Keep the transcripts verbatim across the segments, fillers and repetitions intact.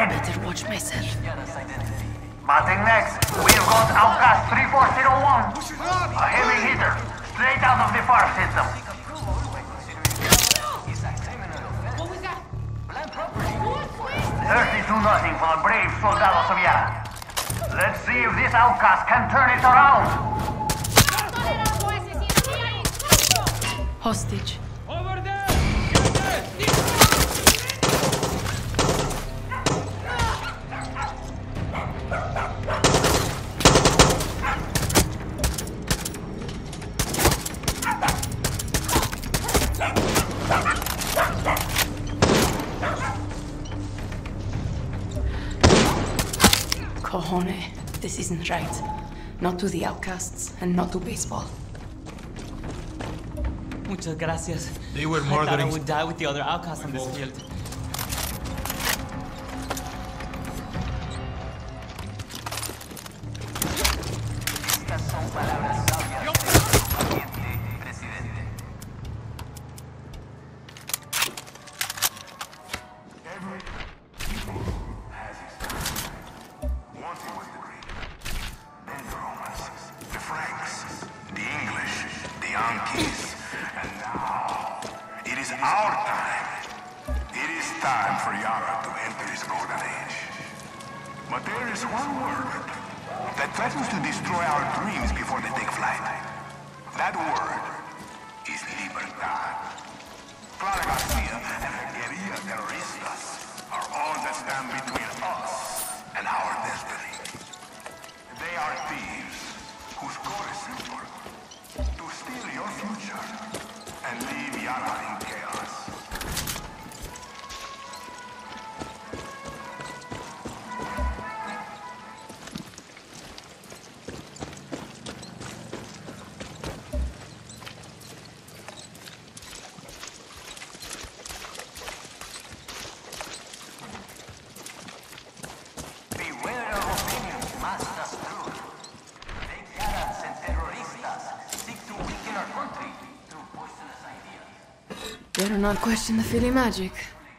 sighted. Better watch myself. Batting next, we've got Outcast three four zero one. A heavy hitter, straight out of the far system. thirty-two nothing for the brave soldados of Yara. Let's see if this outcast can turn it around. Hostage. Over there! Cojone, this isn't right. Not to the outcasts, and not to baseball. Muchas gracias. They were I thought I murdering... would die with the other outcasts on this field. Estas son palabras sabias del valiente presidente. Every people has his time. Once it was the Greek, then the Romans, the Franks, the English, the Yankees, and now it is our time. It is time for Yara to enter his golden age. But there is one word that threatens to destroy our dreams before they take flight. That word is libertad. Clara Garcia and her guerrilla terroristas are all that stand between us and our destiny. They are thieves whose goal is simple: to steal your future and leave Yara in chaos. Beware of opinions, masters true. Dictators and terroristas seek to weaken our country through poisonous ideas. Better not question the Philly magic.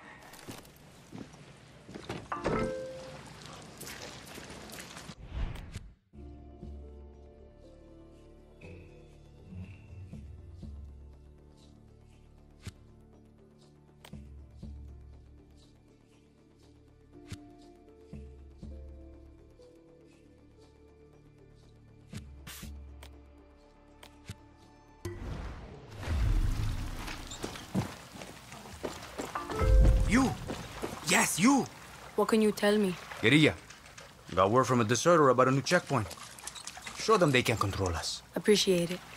You! Yes, you! What can you tell me? Guerrilla. Got word from a deserter about a new checkpoint. Show them they can control us. Appreciate it.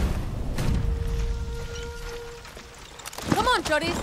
Come on, Jodis.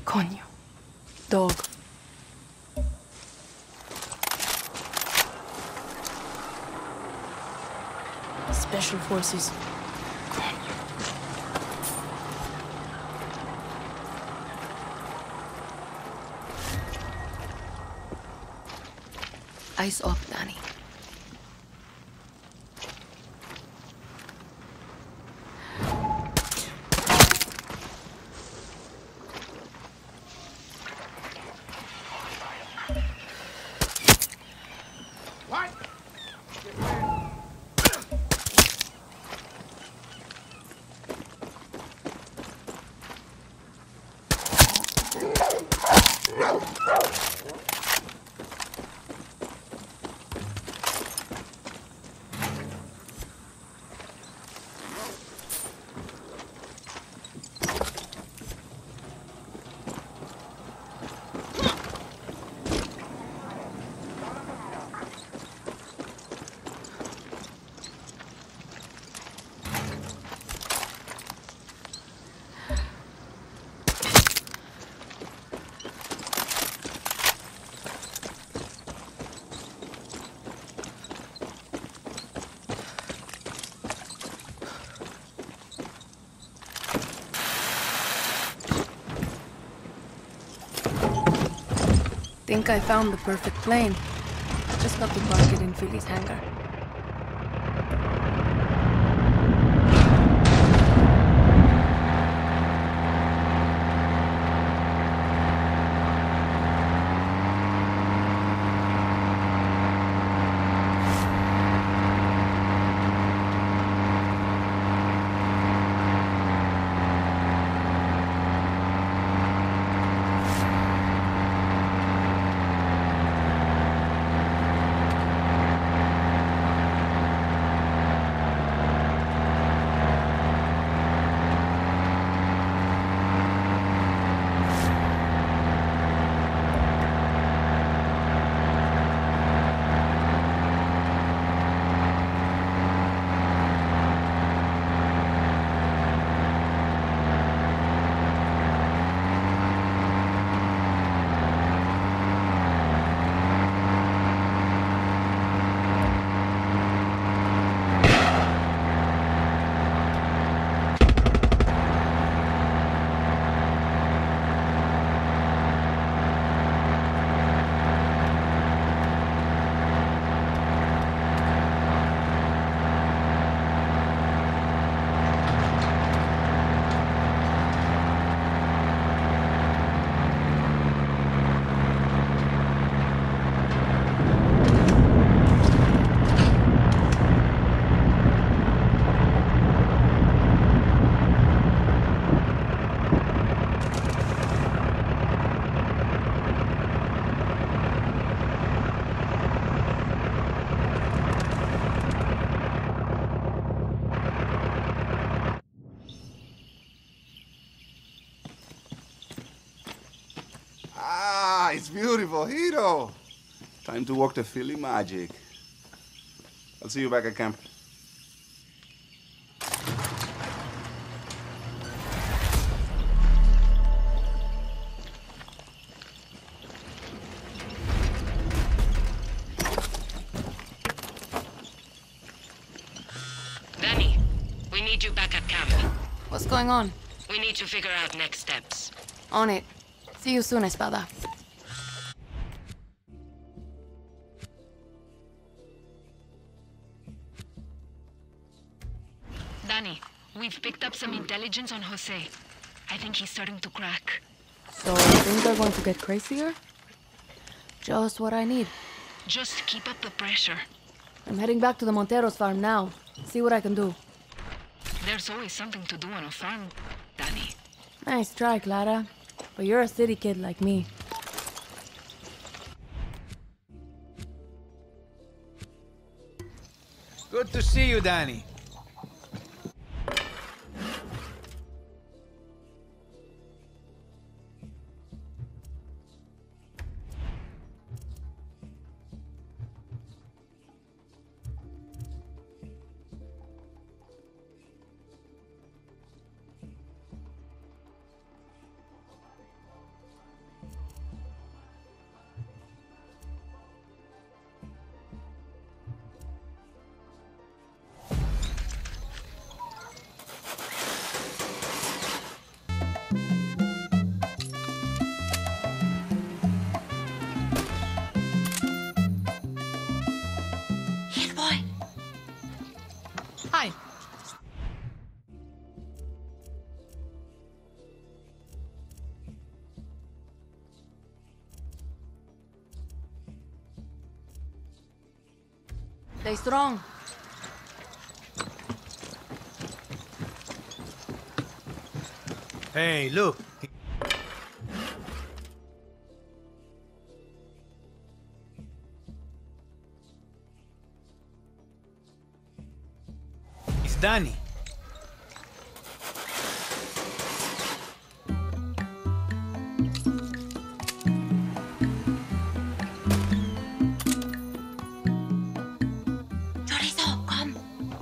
Coño. Dog. Special forces. Eyes up, Danny. Think I found the perfect plane. Just got to park it in Philly's hangar. It's beautiful, Hito. Time to work the Philly magic. I'll see you back at camp. Danny, we need you back at camp. What's going on? We need to figure out next steps. On it. See you soon, Espada. Danny, we've picked up some intelligence on Jose. I think he's starting to crack. So, things are going to get crazier? Just what I need. Just keep up the pressure. I'm heading back to the Monteros farm now. See what I can do. There's always something to do on a farm, Danny. Nice try, Clara. But you're a city kid like me. Good to see you, Danny. Stay strong. Hey, look. It's Danny. Chorizo, come.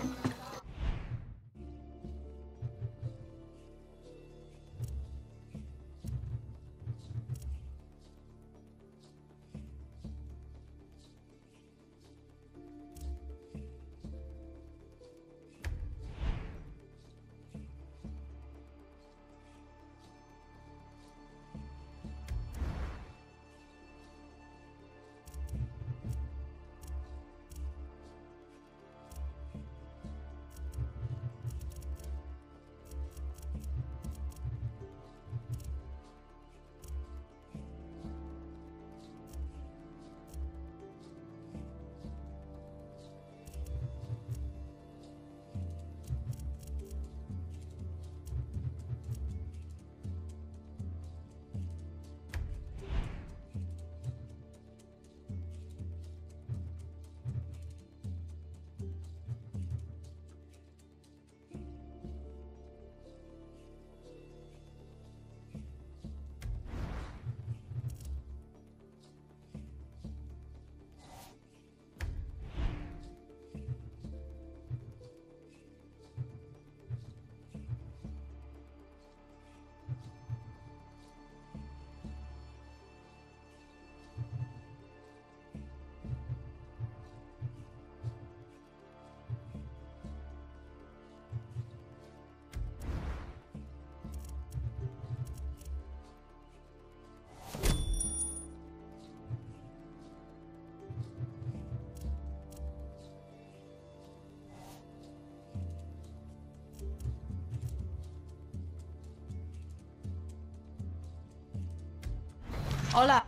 Hola.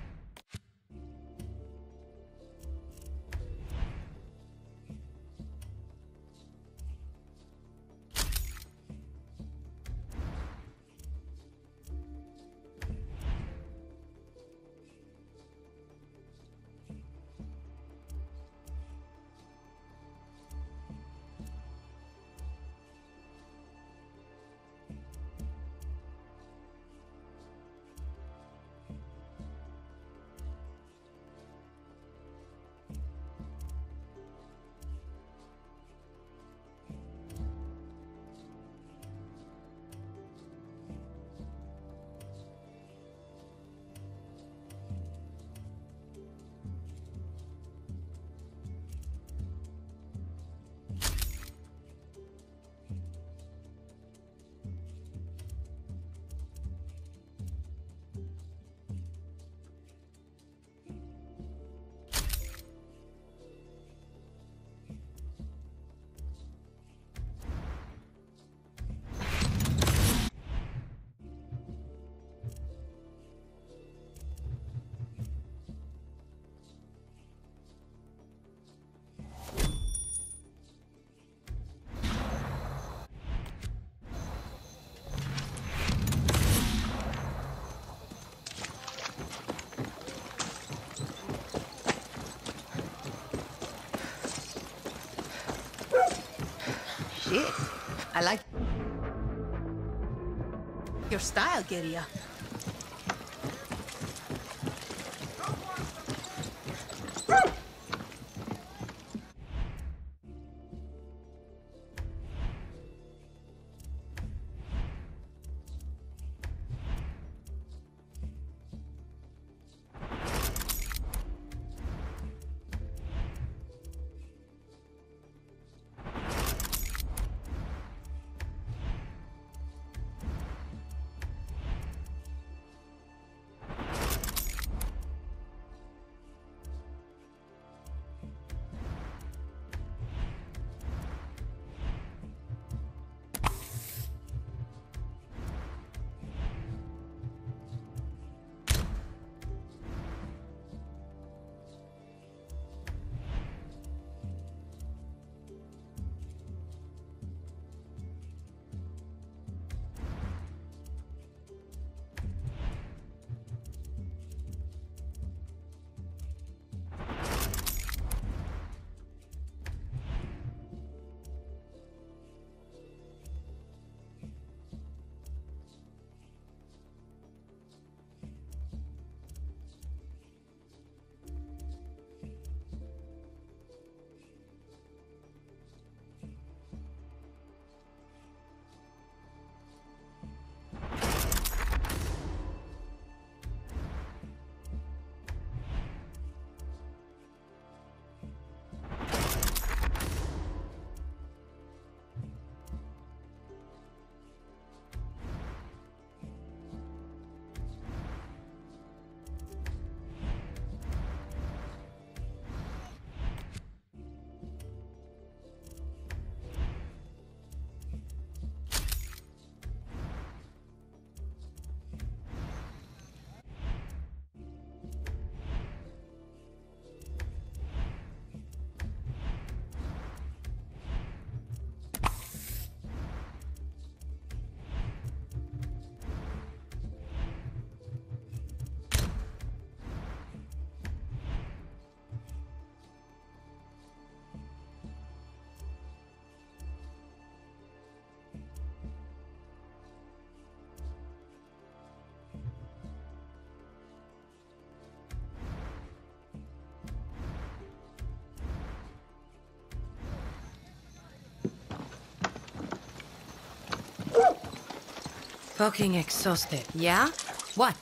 Shit. I like your style, guerrilla. fucking exhausted, yeah? What?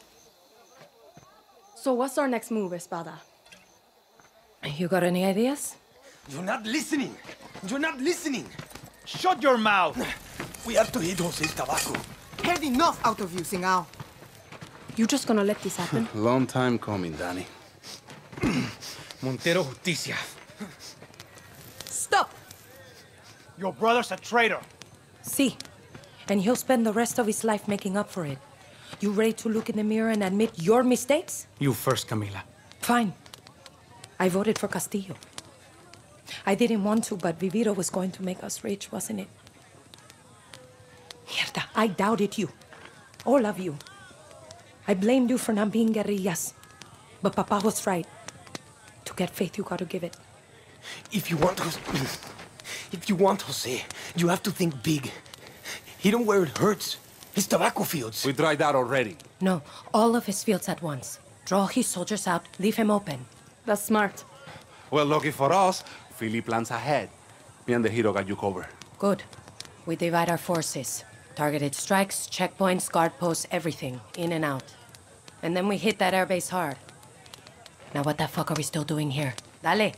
So what's our next move, Espada? You got any ideas? You're not listening! You're not listening! Shut your mouth! We have to hit Jose's tobacco. Heard enough out of you, Singao. You just gonna let this happen? Long time coming, Danny. Montero Justicia. Stop! Your brother's a traitor. See, and he'll spend the rest of his life making up for it. You ready to look in the mirror and admit your mistakes? You first, Camila. Fine. I voted for Castillo. I didn't want to, but Viviro was going to make us rich, wasn't it? Mierda, I doubted you. All of you. I blamed you for not being guerrillas. But Papa was right. To get faith, you gotta give it. If you want Jose... If you want Jose, you have to think big. Hit him where it hurts. His tobacco fields. We tried that already. No, all of his fields at once. Draw his soldiers out, leave him open. That's smart. Well, lucky for us, Philly plans ahead. Me and the hero got you covered. Good. We divide our forces. Targeted strikes, checkpoints, guard posts, everything. In and out. And then we hit that airbase hard. Now what the fuck are we still doing here? Dale.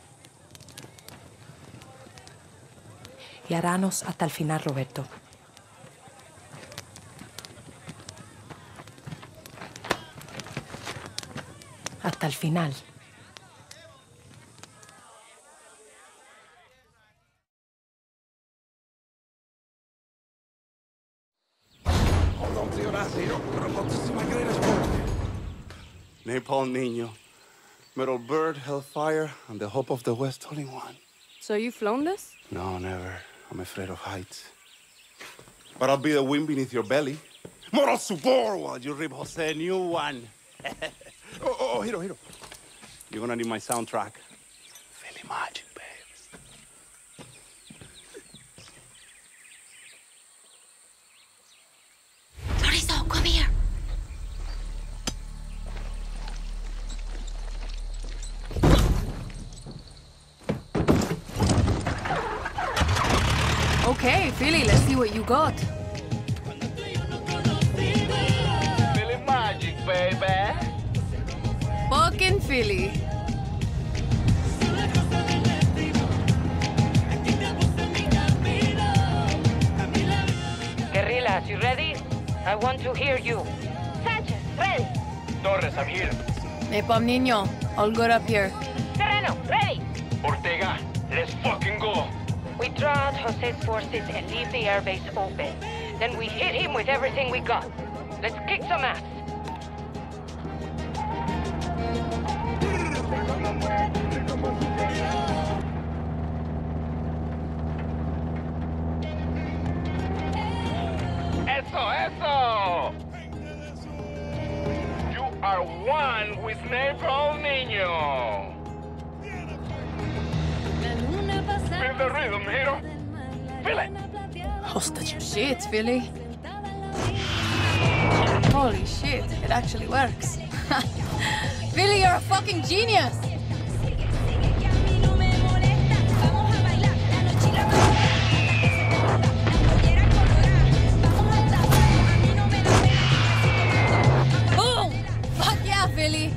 Yaranos hasta el final, Roberto. Hasta el final. Napalm Niño, Metal Bird, Hellfire, and the Hope of the West all in one. So you flown this? No, never. I'm afraid of heights. But I'll be the wind beneath your belly. Moral support while you rip Jose a new one. oh, oh, oh, hero, hero. You're gonna need my soundtrack. Philly magic, babe. Florizo, come here. Okay, Philly, let's see what you got. Philly magic, baby. Fucking Philly. Guerrillas, you ready? I want to hear you. Sanchez, ready. Torres, I'm here. Napalm Niño, all good up here. Serrano, ready. Ortega, let's fucking go. We draw out Jose's forces and leave the airbase open. Then we hit him with everything we got. Let's kick some ass. Eso, eso! You are one with Napalm Niño. Feel the rhythm, hero. Feel it. Hostage. Shit, Philly. Holy shit, it actually works. Philly, you're a fucking genius! Boom! Fuck yeah, Philly!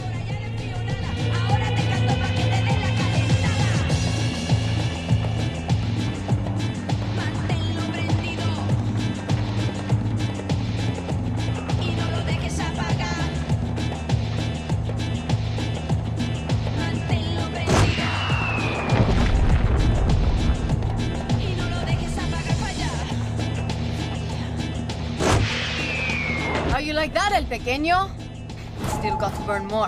How you like that, El Pequeño? Still got to burn more.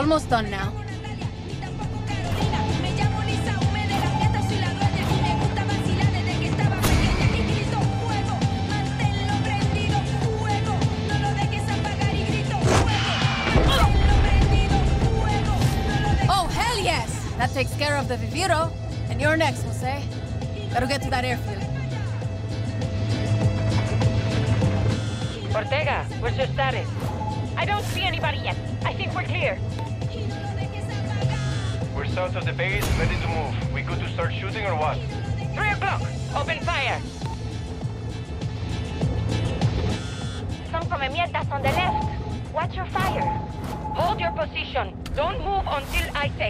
almost done now. Oh, hell yes! That takes care of the Viviro. And you're next, Jose. Gotta get to that airfield. Ortega, where's your status? I don't see anybody yet. I think we're clear. We're south of the base, ready to move. We good to start shooting or what? Three o'clock. Open fire. Some come mierdas on the left. Watch your fire. Hold your position. Don't move until I say.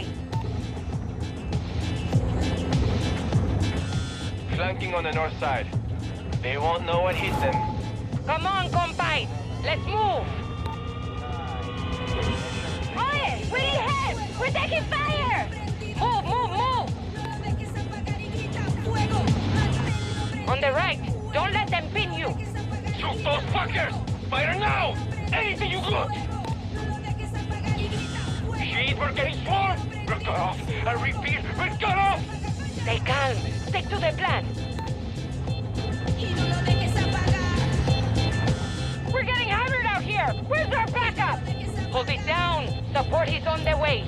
Flanking on the north side. They won't know what hit them. Come on, compay. Let's move. Oye, we're ahead. We're taking fire. Move, move, move. On the right. Don't let them pin you. Shoot those fuckers! Fire now! Anything you got! Shit, we're getting swarmed! We're cut off! I repeat, we're cut off! Stay calm. Stick to the plan. We're getting hammered out here. Where's our backup? Hold it down. Support is on the way.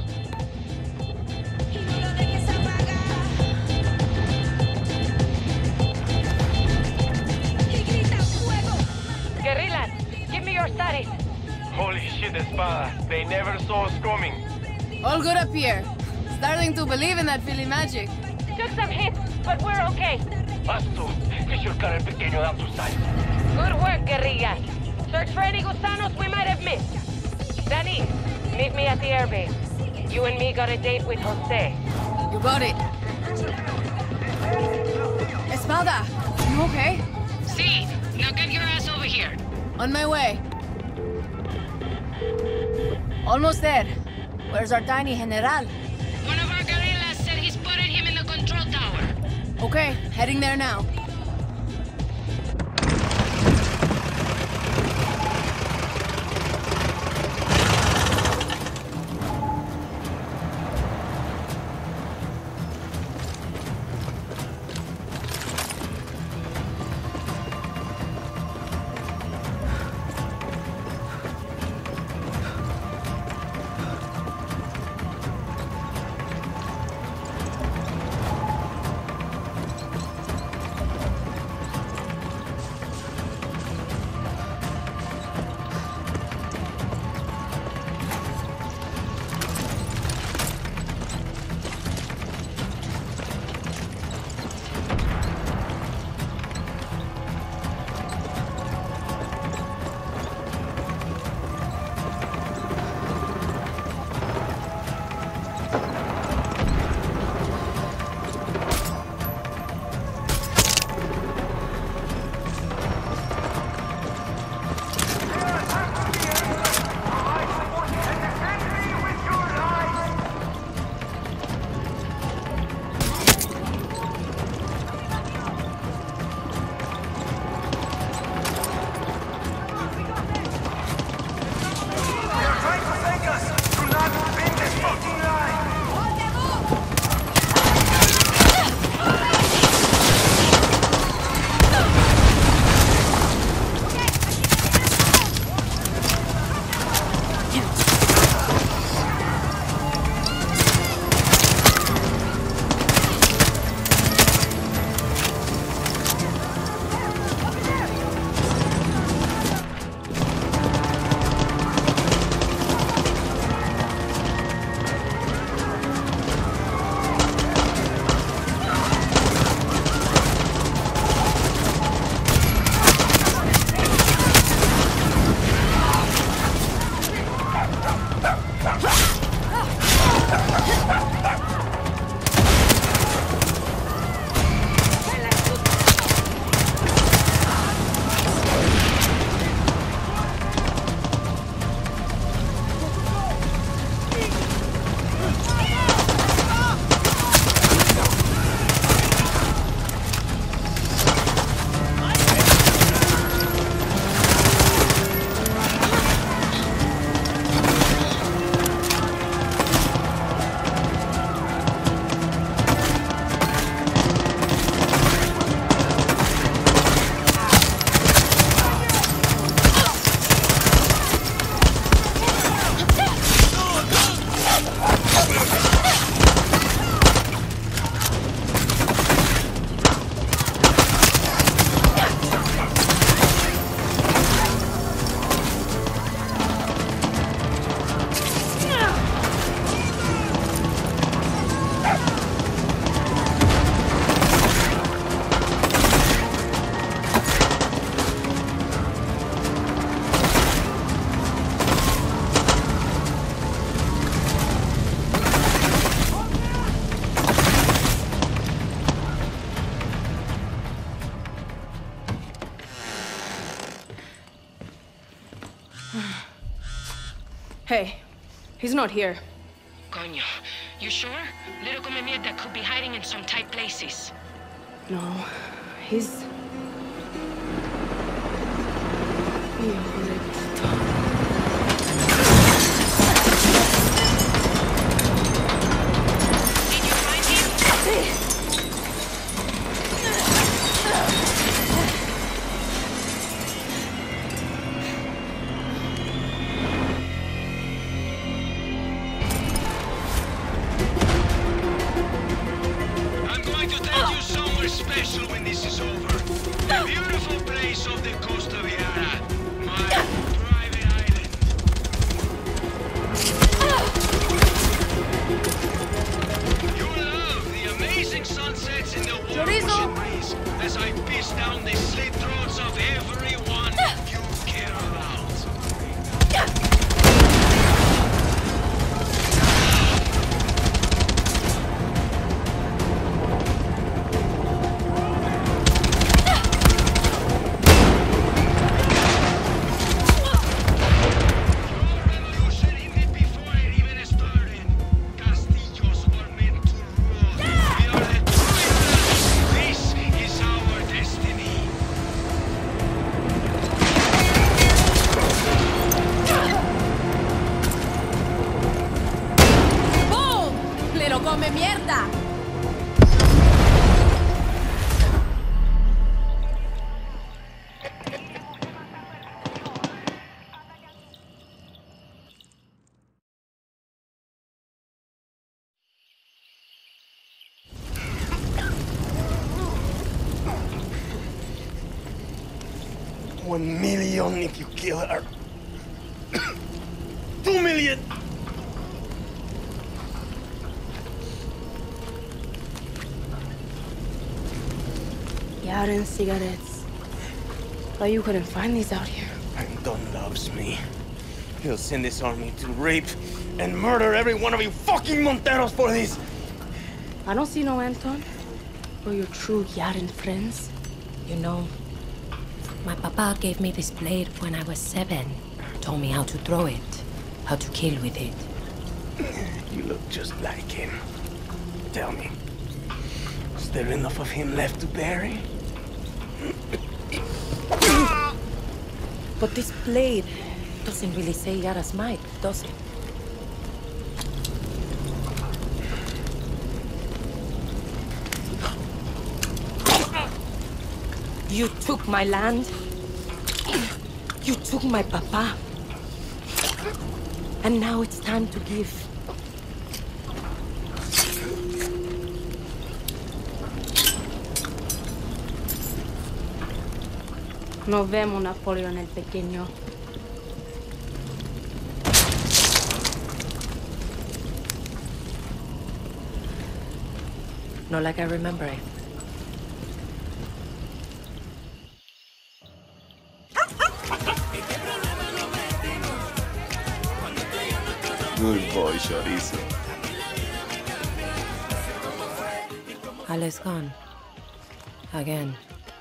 Guerrillas, give me your status. Holy shit, Espada. They never saw us coming. All good up here. Starting to believe in that Philly magic. Took some hits, but we're okay. Pasto, que surcar el pequeño da tu side. Good work, guerrillas. Search for any gusanos we might have missed. Danny, meet me at the airbase. You and me got a date with Jose. You got it. Espada, you okay? See, now get your ass over here. On my way. Almost there. Where's our tiny general? One of our guerrillas said he spotted him in the control tower. Okay, heading there now. Hey, he's not here. Coño, you sure? Little come mierda could be hiding in some tight places. No, he's... I'm going to take you somewhere special when this is over. The beautiful place of the coast of Yara. My private island. You'll love the amazing sunsets in the warm ocean breeze as I piss down the slit throats of everyone you care about. come mierda! One million if you kill her. Two million! Yara and cigarettes. Thought you couldn't find these out here. Antón loves me. He'll send his army to rape and murder every one of you fucking Monteros for this! I don't see no Antón. Or your true Yaran friends. You know, my papa gave me this blade when I was seven. Told me how to throw it, how to kill with it. You look just like him. Tell me, is there enough of him left to bury? But this blade doesn't really say Yara's might, does it? You took my land. You took my papa. And now it's time to give. Nos vemos, Napoleón el Pequeño. Not like I remember it. Good boy, Chorizo. Ale's gone. Again.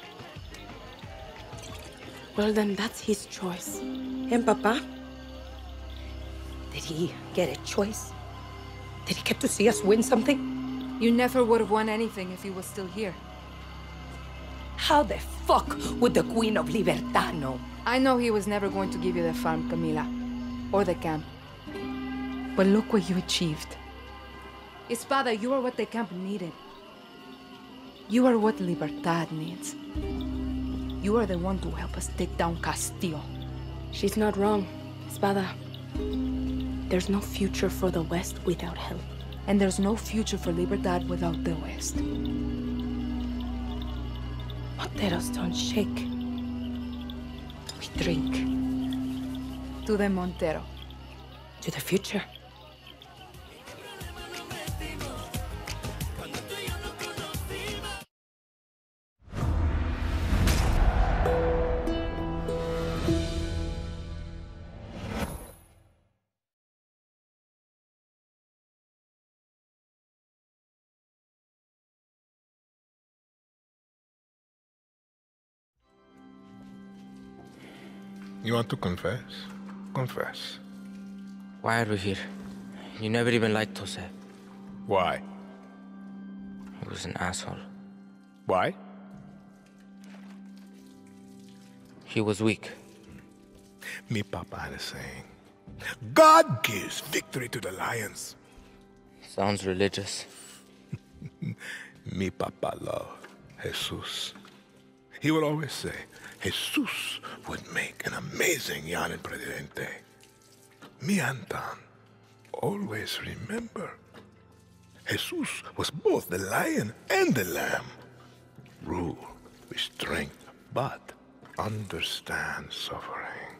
Well, then that's his choice. And Papa? Did he get a choice? Did he get to see us win something? You never would have won anything if he was still here. How the fuck would the Queen of Libertad know? I know he was never going to give you the farm, Camila. Or the camp. But look what you achieved. Espada, you are what the camp needed. You are what Libertad needs. You are the one to help us take down Castillo. She's not wrong, Espada. There's no future for the West without help. And there's no future for Libertad without the West. Monteros don't shake. We drink. To the Montero. To the future. You want to confess? Confess. Why are we here? You never even liked Jose. Why? He was an asshole. Why? He was weak. Mi papa had a saying. God gives victory to the lions. Sounds religious. Mi papa loved Jesus. He would always say, Jesus would make an amazing Yaran presidente. Mi Antón always remember, Jesus was both the lion and the lamb. Rule with strength, but understand suffering.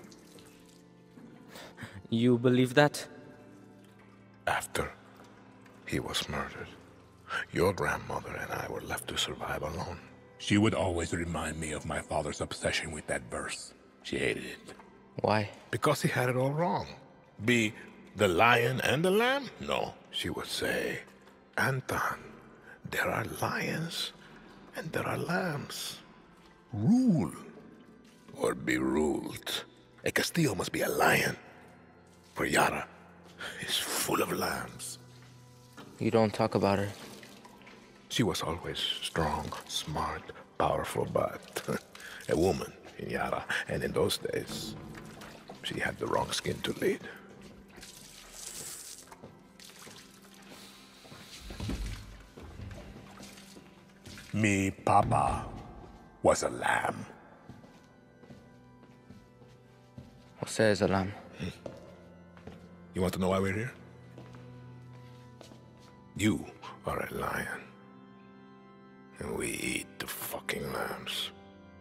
You believe that? After he was murdered, your grandmother and I were left to survive alone. She would always remind me of my father's obsession with that verse. She hated it. Why? Because he had it all wrong. Be the lion and the lamb? No. She would say, Antón, there are lions and there are lambs. Rule or be ruled. A Castillo must be a lion, for Yara is full of lambs. You don't talk about her. She was always strong, smart, powerful, but a woman in Yara. And in those days, she had the wrong skin to lead. Me papa was a lamb. Jose is a lamb. Hmm. You want to know why we're here? You are a lion. And we eat the fucking lambs.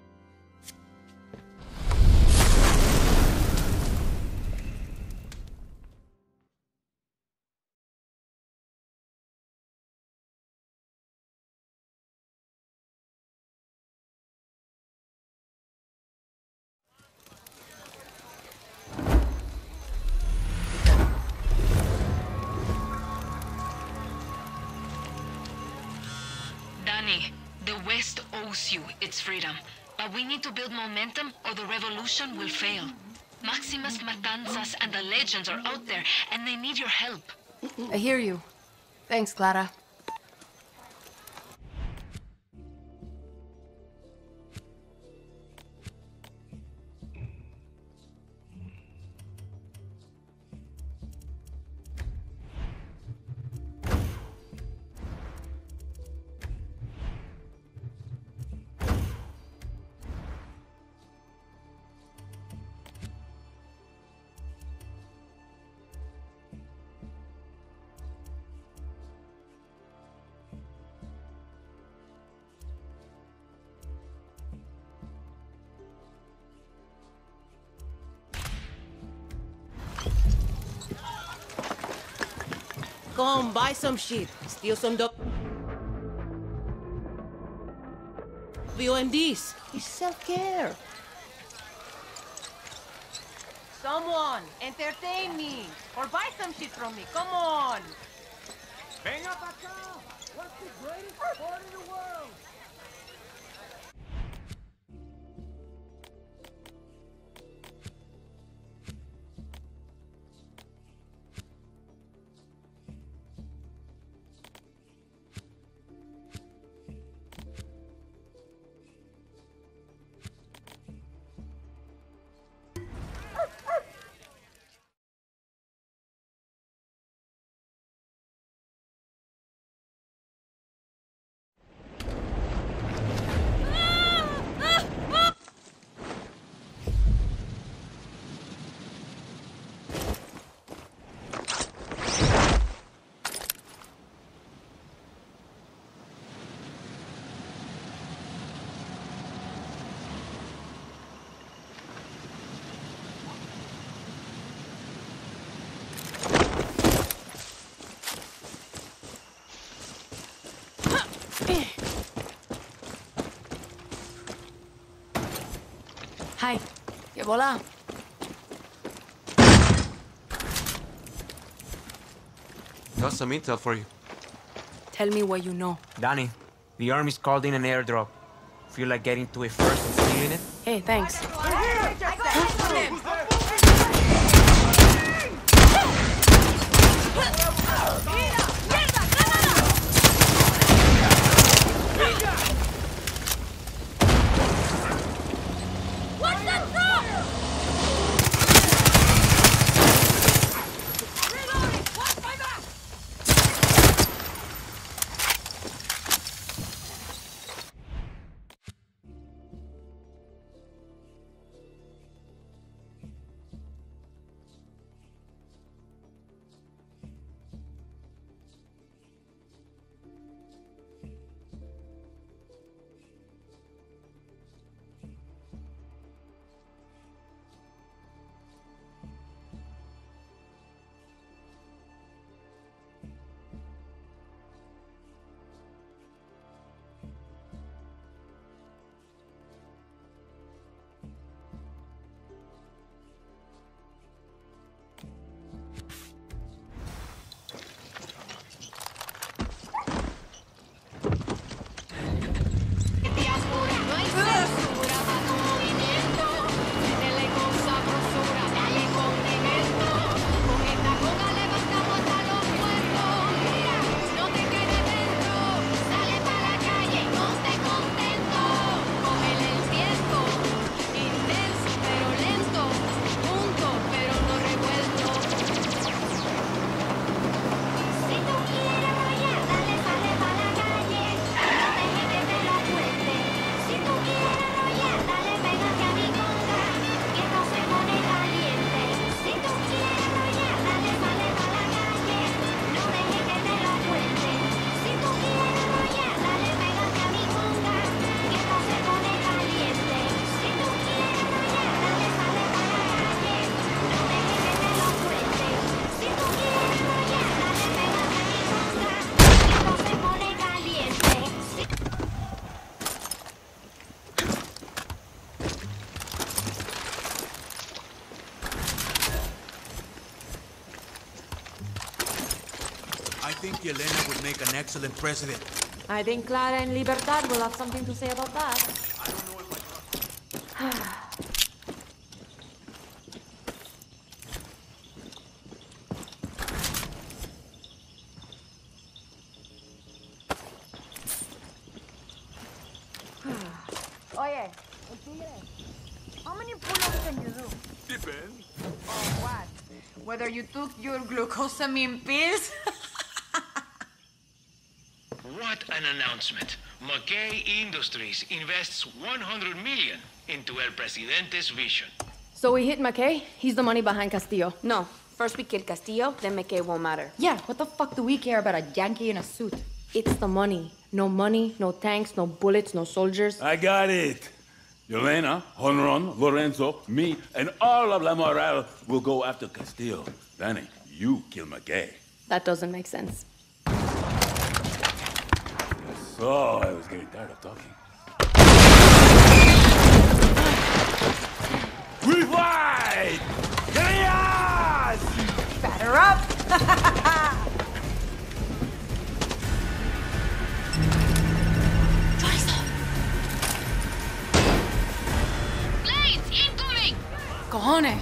The West owes you its freedom, but we need to build momentum or the revolution will fail. Maximus Matanzas and the legends are out there, and they need your help. I hear you. Thanks, Clara. Come, buy some shit. Steal some dope. V O M Ds. It's self-care. Someone, entertain me. Or buy some shit from me. Come on. Venga pa' acá. What's the greatest sport in the world? Hi. ¿Qué bola? Got some intel for you. Tell me what you know. Danny, the army's called in an airdrop. Feel like getting to it first and stealing it? Hey, thanks. Elena would make an excellent president. I think Clara and Libertad will have something to say about that. I don't know if I... Oye, el tigre, how many pull-ups can you do? Depends. Oh, what? Whether you took your glucosamine pills? What an announcement. McKay Industries invests one hundred million into El Presidente's vision. So we hit McKay? He's the money behind Castillo. No. First we kill Castillo, then McKay won't matter. Yeah, what the fuck do we care about a Yankee in a suit? It's the money. No money, no tanks, no bullets, no soldiers. I got it. Yelena, Honron, Lorenzo, me, and all of La Moral will go after Castillo. Danny, you kill McKay. That doesn't make sense. So I was getting tired of talking. We fight! Guerrillas! Batter up! Cojones!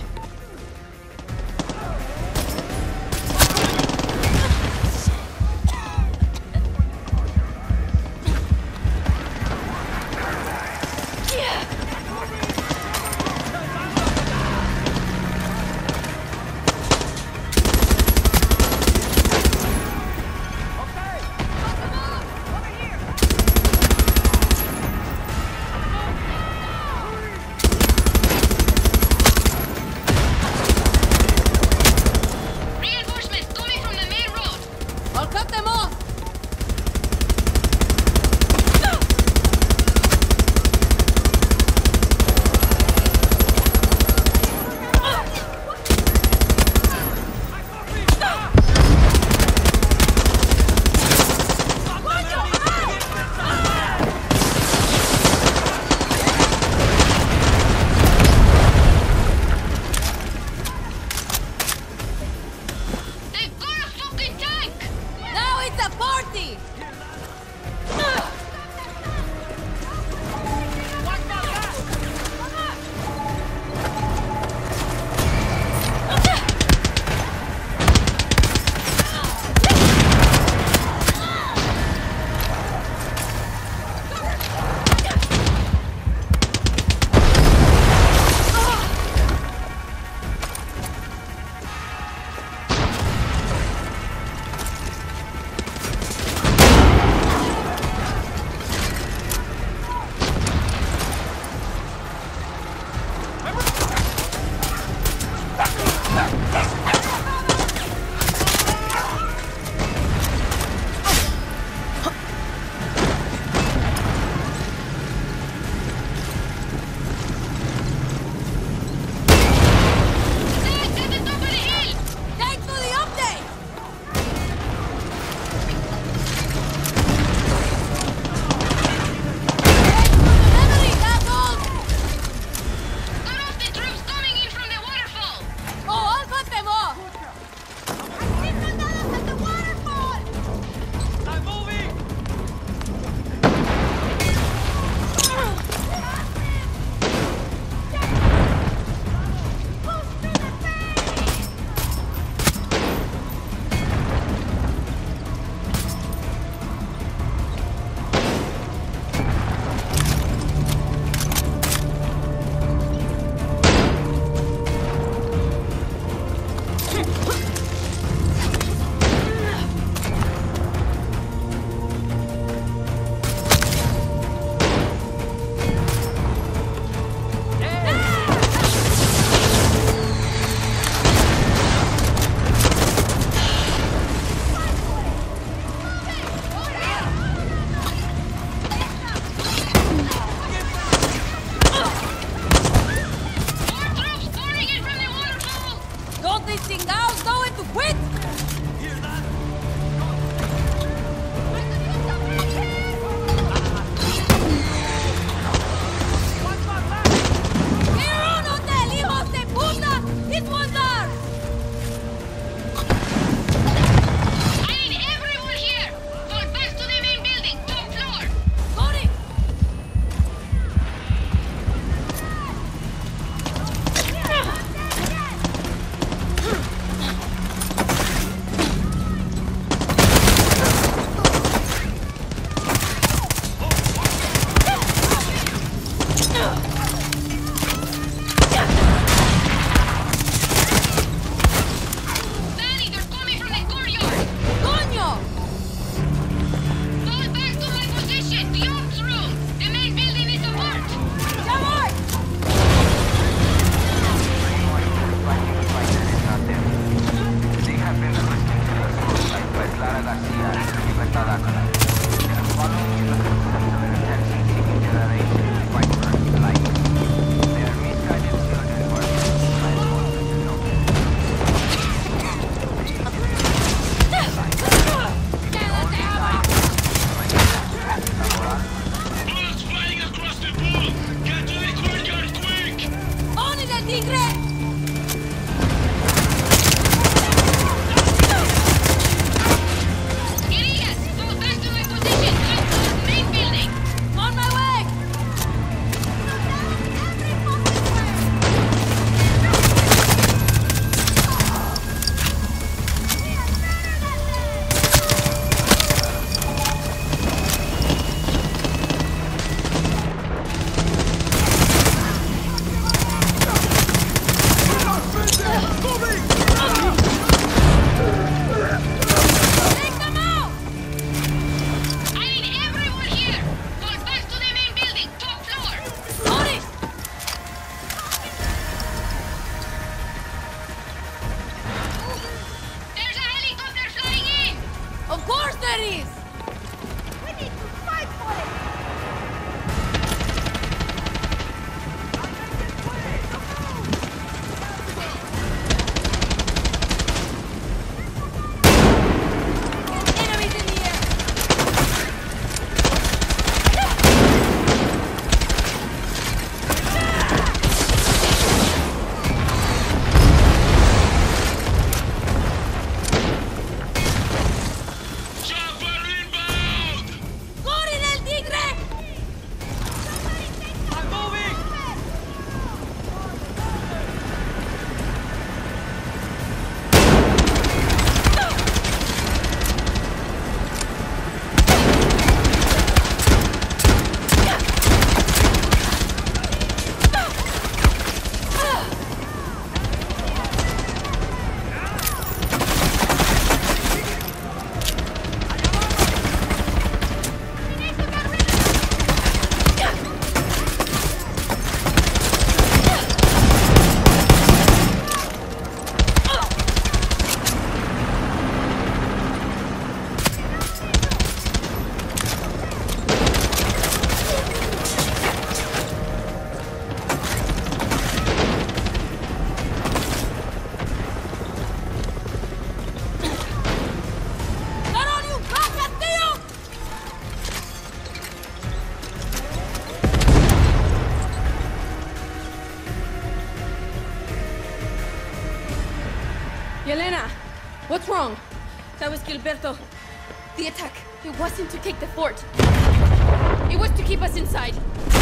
What's wrong? That was Gilberto. The attack, it wasn't to take the fort. It was to keep us inside.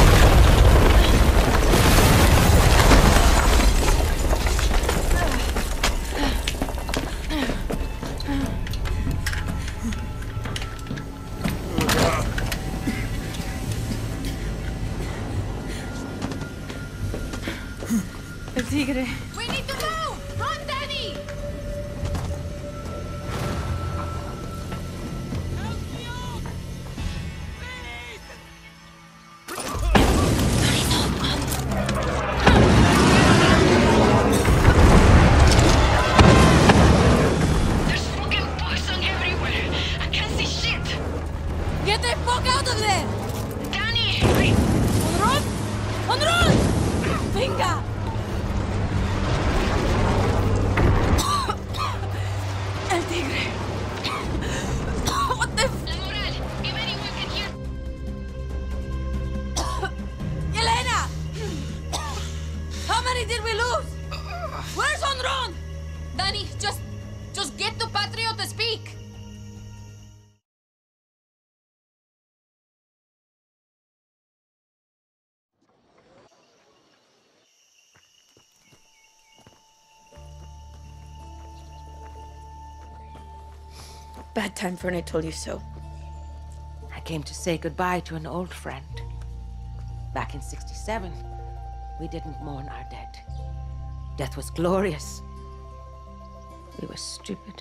El tigre. We need to move! Run, Danny! There's fucking poison everywhere. I can't see shit. Get the fuck out of there! Danny! On run! On run! Venga! El tigre. What the f- Lamoral, if anyone can hear... Elena! How many did we lose? Where's Honron? Danny, just... just get to Patrio to speak. Bad time for an I told you so. I came to say goodbye to an old friend. Back in sixty-seven, we didn't mourn our dead. Death was glorious. We were stupid.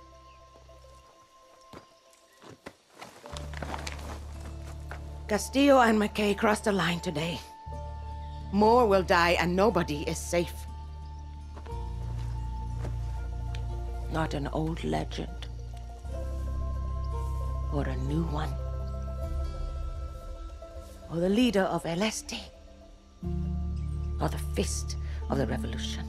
Castillo and McKay crossed the line today. More will die and nobody is safe. Not an old legend. Or a new one. Or the leader of El Este. Or the fist of the revolution.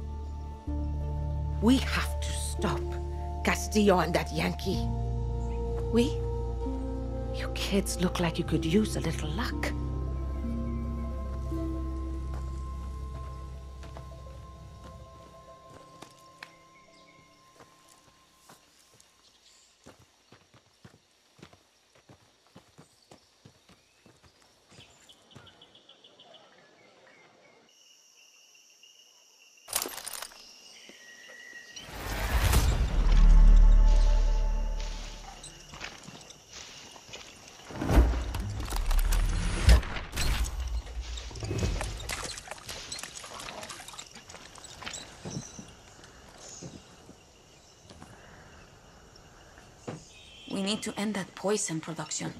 We have to stop Castillo and that Yankee. We? You kids look like you could use a little luck. We need to end that poison production.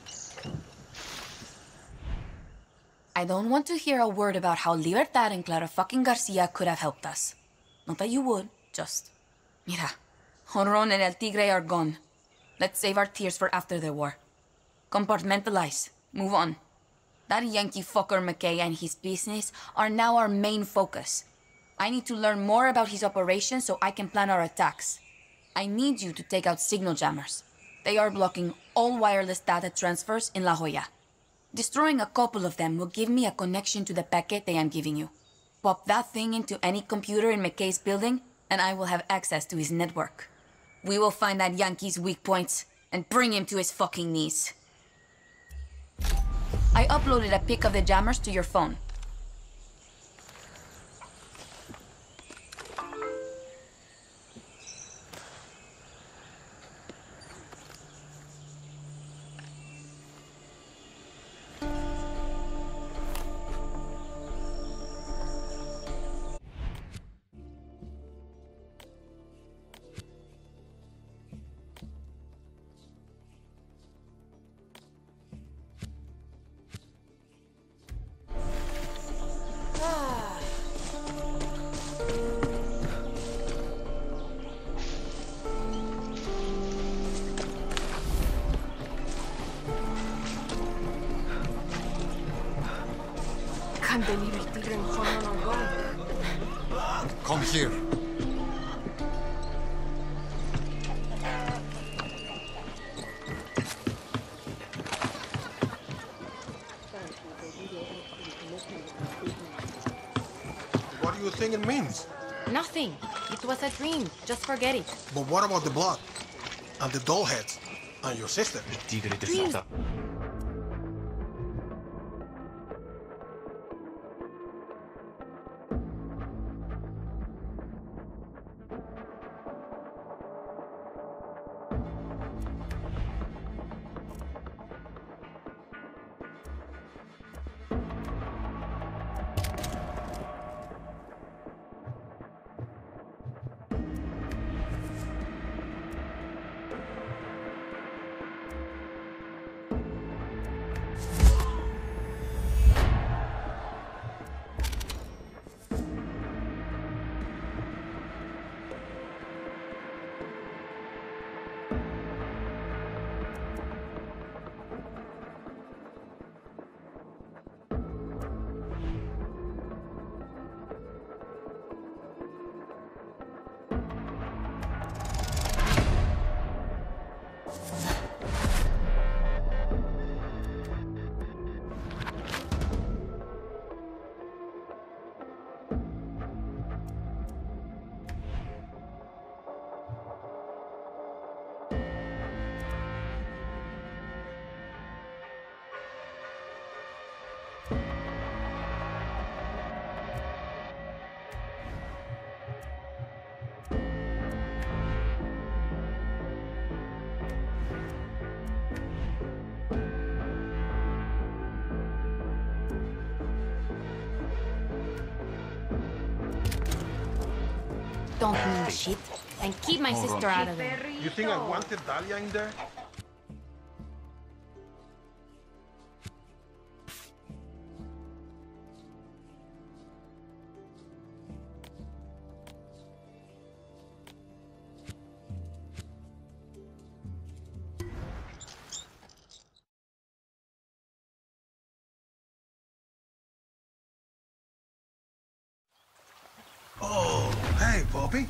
I don't want to hear a word about how Libertad and Clara fucking Garcia could have helped us. Not that you would, just... Mira, Honron and El Tigre are gone. Let's save our tears for after the war. Compartmentalize. Move on. That Yankee fucker McKay and his business are now our main focus. I need to learn more about his operations so I can plan our attacks. I need you to take out signal jammers. They are blocking all wireless data transfers in La Jolla. Destroying a couple of them will give me a connection to the paquete I am giving you. Pop that thing into any computer in McKay's building, and I will have access to his network. We will find that Yankee's weak points and bring him to his fucking knees. I uploaded a pic of the jammers to your phone. Can't believe El Tigre and Honron are gone. Come here. What do you think it means? Nothing. It was a dream. Just forget it. But what about the blood? And the doll heads? And your sister? Dreams. Don't mean shit. And keep my Hold sister on. out of it. You think I wanted Dahlia in there? Oh, hey, Bobby.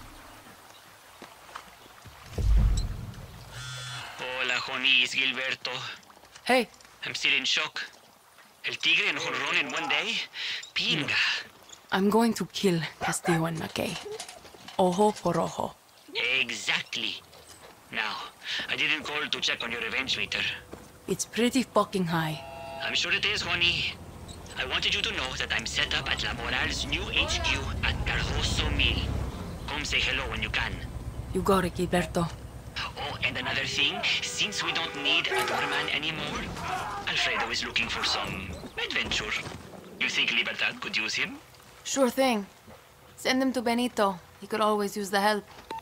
Hola, Johnny, it's Gilberto. Hey. I'm still in shock. El tigre and Jorron in one day? Pinga. I'm going to kill Castillo and McKay. Ojo por ojo. Exactly. Now, I didn't call to check on your revenge meter. It's pretty fucking high. I'm sure it is, Johnny. I wanted you to know that I'm set up at La Moral's new H Q at Carjoso Mill. Come say hello when you can. You got it, Gilberto. Oh, and another thing, since we don't need a doorman anymore, Alfredo is looking for some adventure. You think Libertad could use him? Sure thing. Send him to Benito. He could always use the help.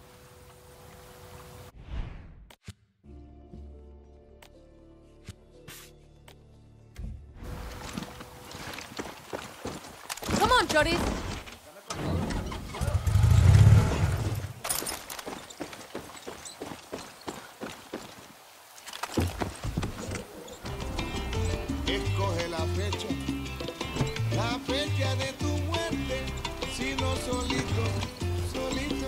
Come on, Joris. Escoge la fecha, la fecha de tu muerte, si no solito, solito.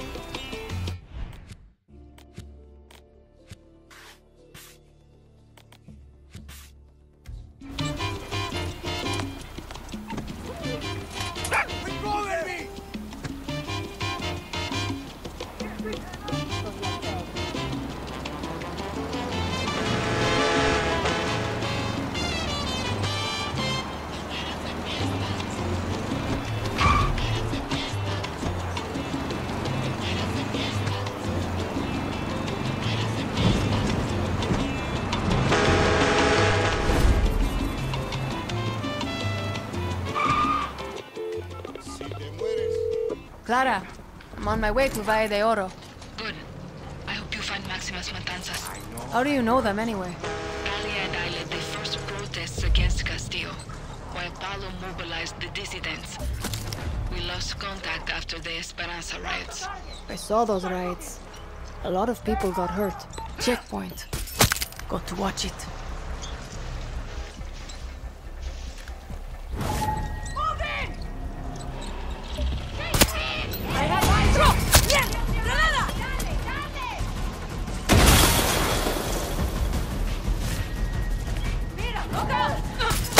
Clara, I'm on my way to Valle de Oro. Good. I hope you find Maximas Matanzas. How do you know them anyway? Talia and I led the first protests against Castillo, while Paulo mobilized the dissidents. We lost contact after the Esperanza riots. I saw those riots. A lot of people got hurt. Checkpoint. Got to watch it.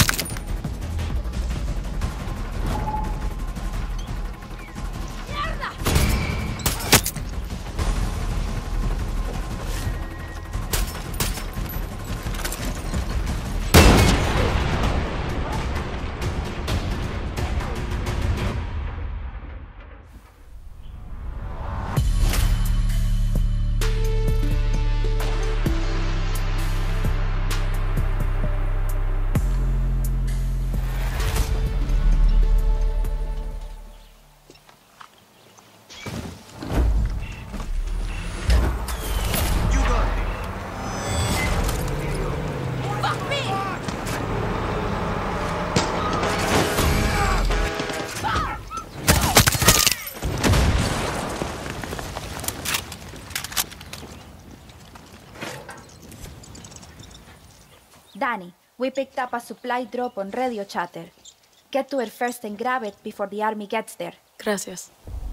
¡Mierda! We picked up a supply drop on radio chatter. Get to it first and grab it before the army gets there. Gracias.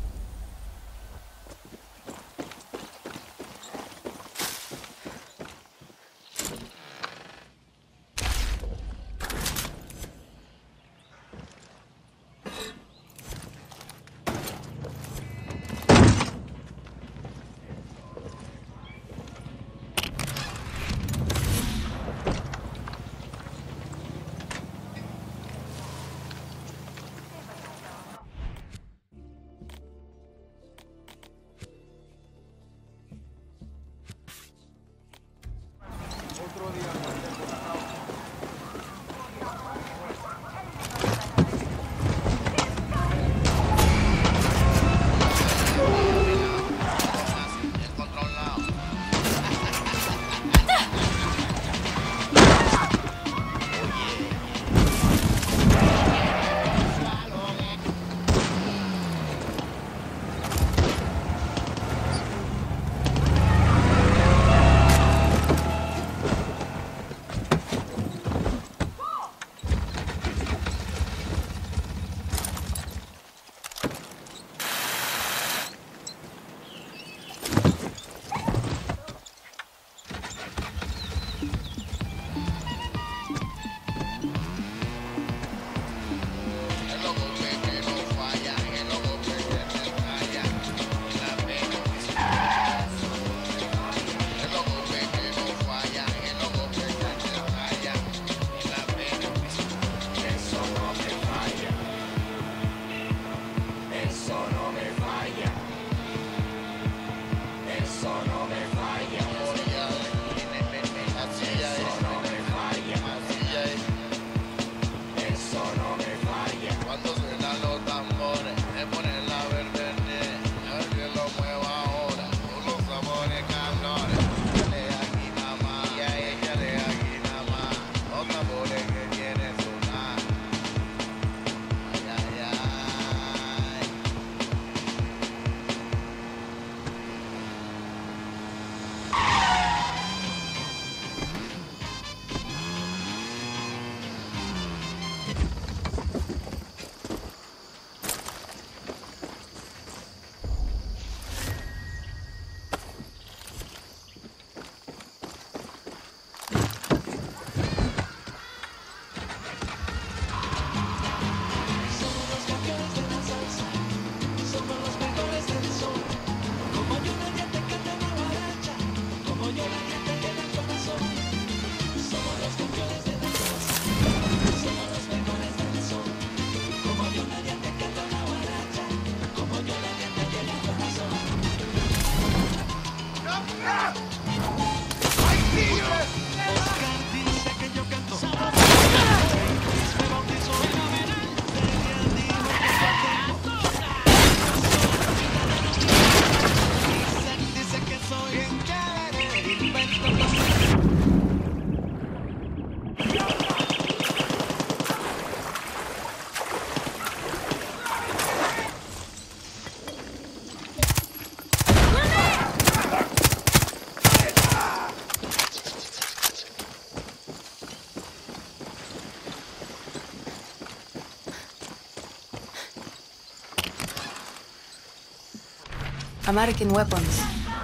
American weapons.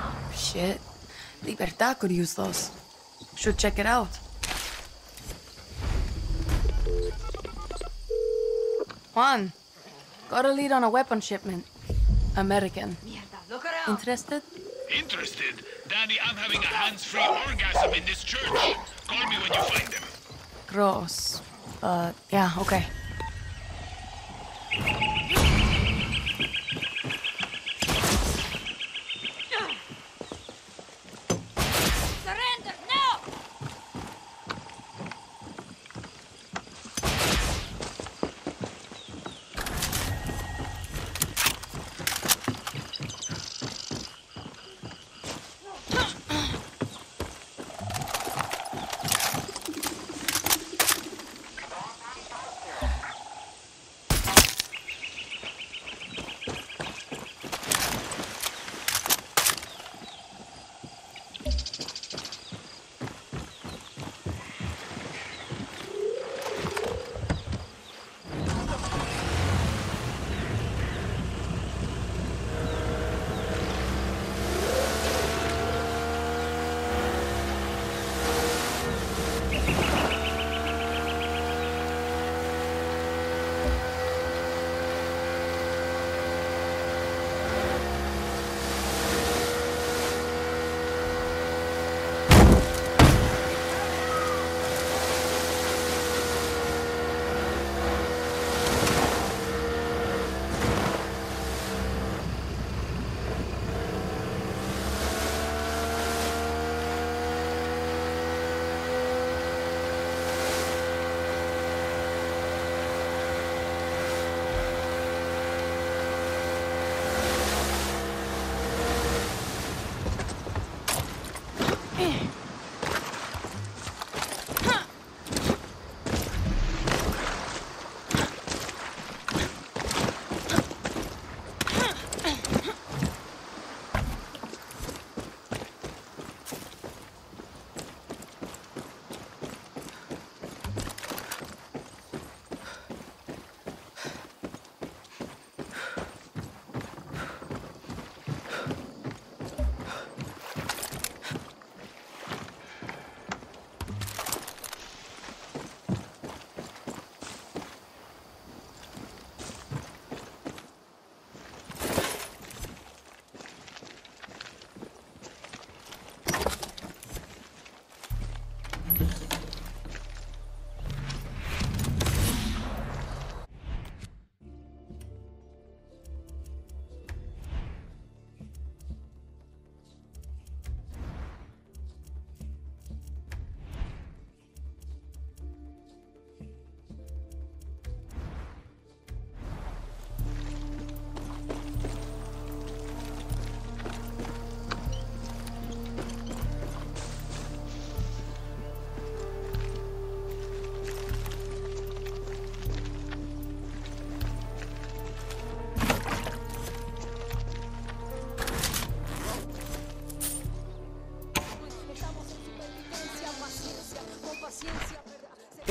Shit. Libertad could use those. Should check it out. Juan, got a lead on a weapon shipment. American. Interested? Interested? Daddy, I'm having a hands-free orgasm in this church. Call me when you find them. Gross. Uh, yeah, okay.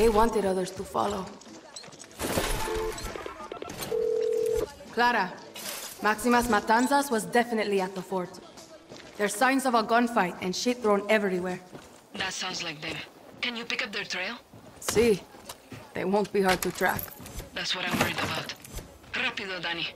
They wanted others to follow. Clara, Maximas Matanzas was definitely at the fort. There's signs of a gunfight and shit thrown everywhere. That sounds like them. Can you pick up their trail? See, they won't be hard to track. That's what I'm worried about. Rápido, Danny.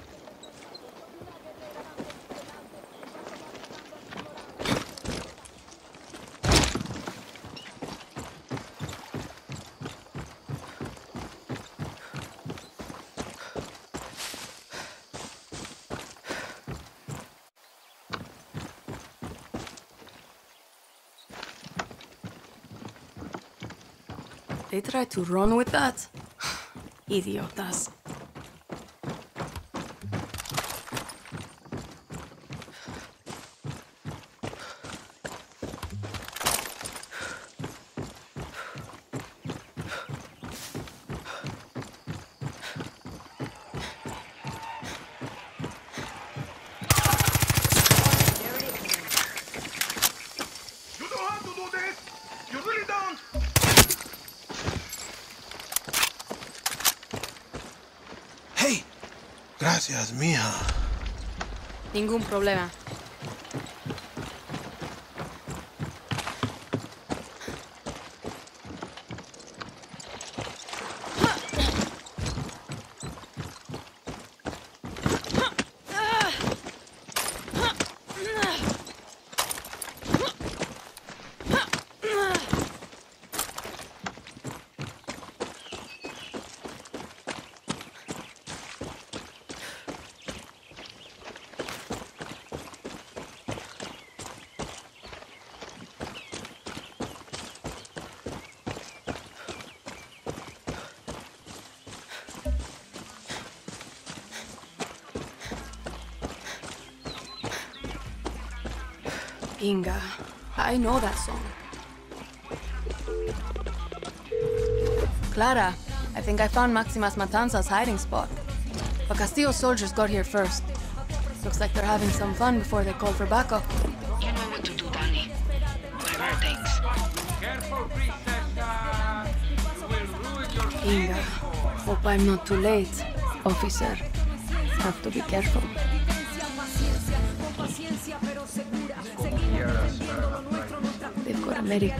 They tried to run with that? Idiotas. Gracias, mija. Ningún problema. Inga, I know that song. Clara, I think I found Maximas Matanza's hiding spot. But Castillo's soldiers got here first. Looks like they're having some fun before they call for backup. You know what to do, Danny. Whatever it takes. Careful, princess. You will ruin your Inga, hope I'm not too late, officer. Have to be careful. They've got a medic.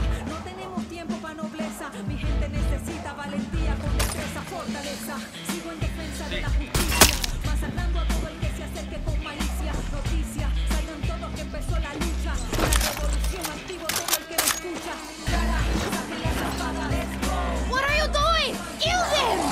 What are you doing? Kill them!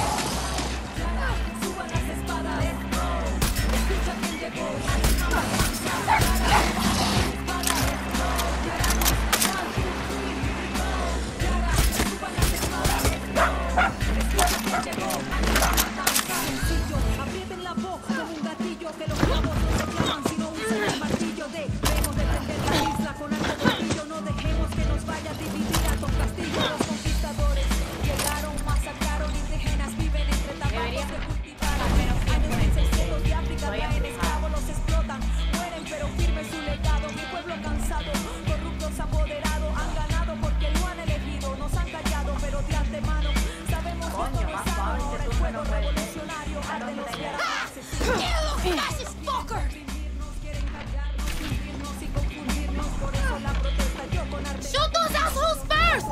Shoot those assholes first!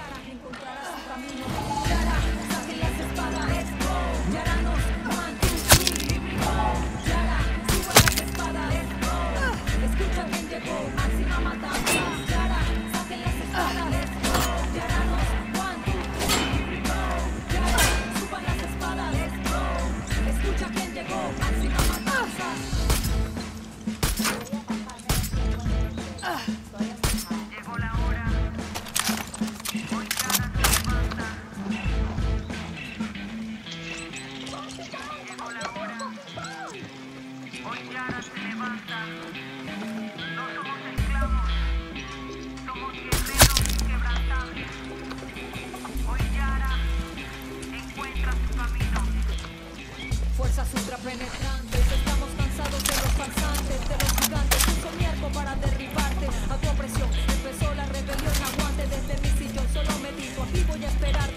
Fuerzas ultrapenetrantes, estamos cansados de los farsantes, de los gigantes, uso mi arco para derribarte. A tu opresión empezó la rebelión, aguante desde mi sillón, solo me digo, aquí voy a esperar.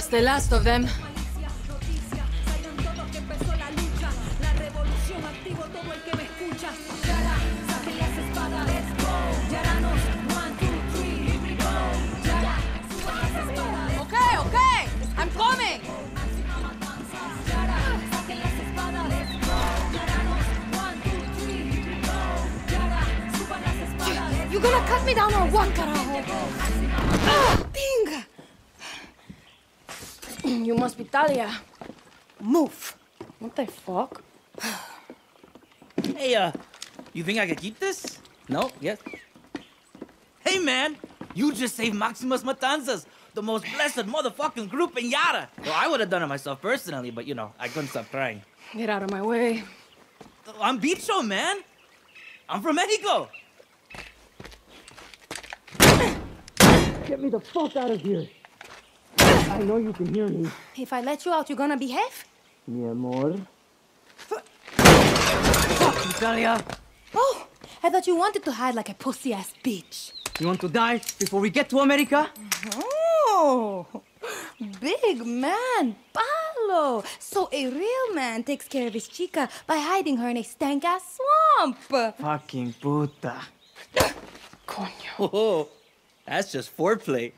the last of them. Okay, okay, I'm coming. You gonna cut me down or what, carajo? Ah, pinga! You must be Talia. Move. What the fuck? Hey, uh, you think I could keep this? No? Yes? Hey, man! You just saved Maximus Matanzas, the most blessed motherfucking group in Yara. Well, I would have done it myself personally, but, you know, I couldn't stop trying. Get out of my way. I'm Bicho, man! I'm from Mexico! Get me the fuck out of here. I know you can hear me. If I let you out, you gonna behave? Mi amor. Fuck you, Talia! Oh, I thought you wanted to hide like a pussy-ass bitch. You want to die before we get to America? Oh, big man, palo. So a real man takes care of his chica by hiding her in a stank-ass swamp. Fucking puta. Coño. Oh, that's just foreplay.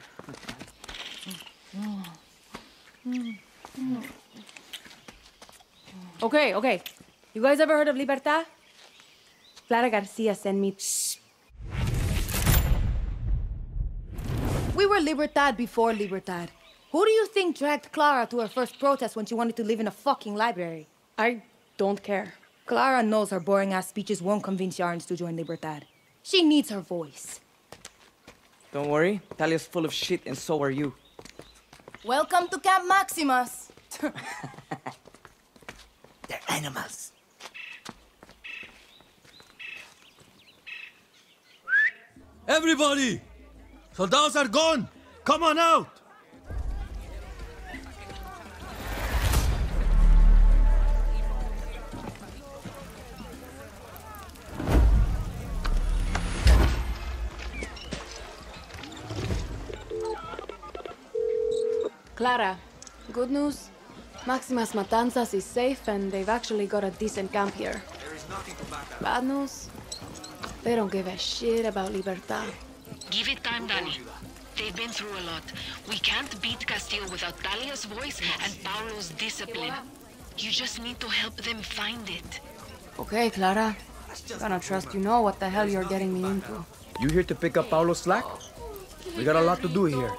Okay, okay. You guys ever heard of Libertad? Clara Garcia sent me... Shh. We were Libertad before Libertad. Who do you think dragged Clara to her first protest when she wanted to live in a fucking library? I don't care. Clara knows her boring-ass speeches won't convince Yarns to join Libertad. She needs her voice. Don't worry, Talia's full of shit and so are you. Welcome to Camp Maximus. They're animals. Everybody! Soldados are gone! Come on out! Clara, good news. Maximus Matanzas is safe and they've actually got a decent camp here. Bad news? They don't give a shit about Libertad. Give it time, Danny. They've been through a lot. We can't beat Castillo without Talia's voice and Paulo's discipline. You just need to help them find it. Okay, Clara. Gonna trust you know what the hell you're getting me into. You here to pick up Paulo's slack? We got a lot to do here.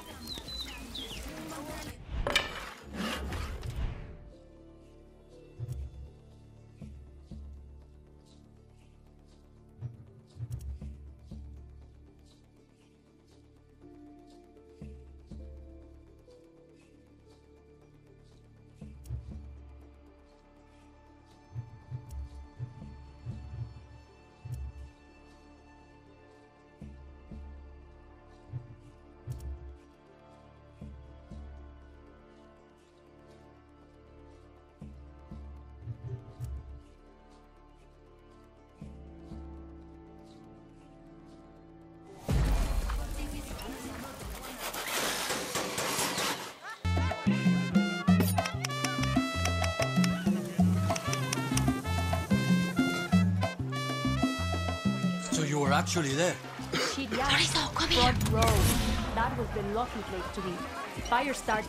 You were actually there. Chorizo, come here. Front row. That was the lucky place to be. Fire start.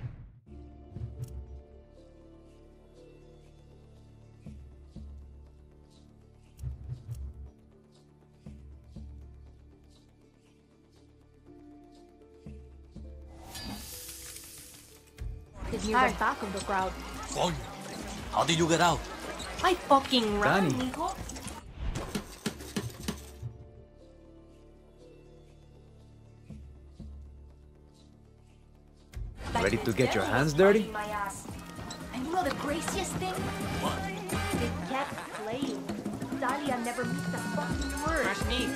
Is near the back of the crowd. Coño. How did you get out? I fucking ran, Danny. mijo. Ready to get your hands dirty? And you know the craziest thing? What? They kept playing. Talia never missed a fucking word. Fresh meat.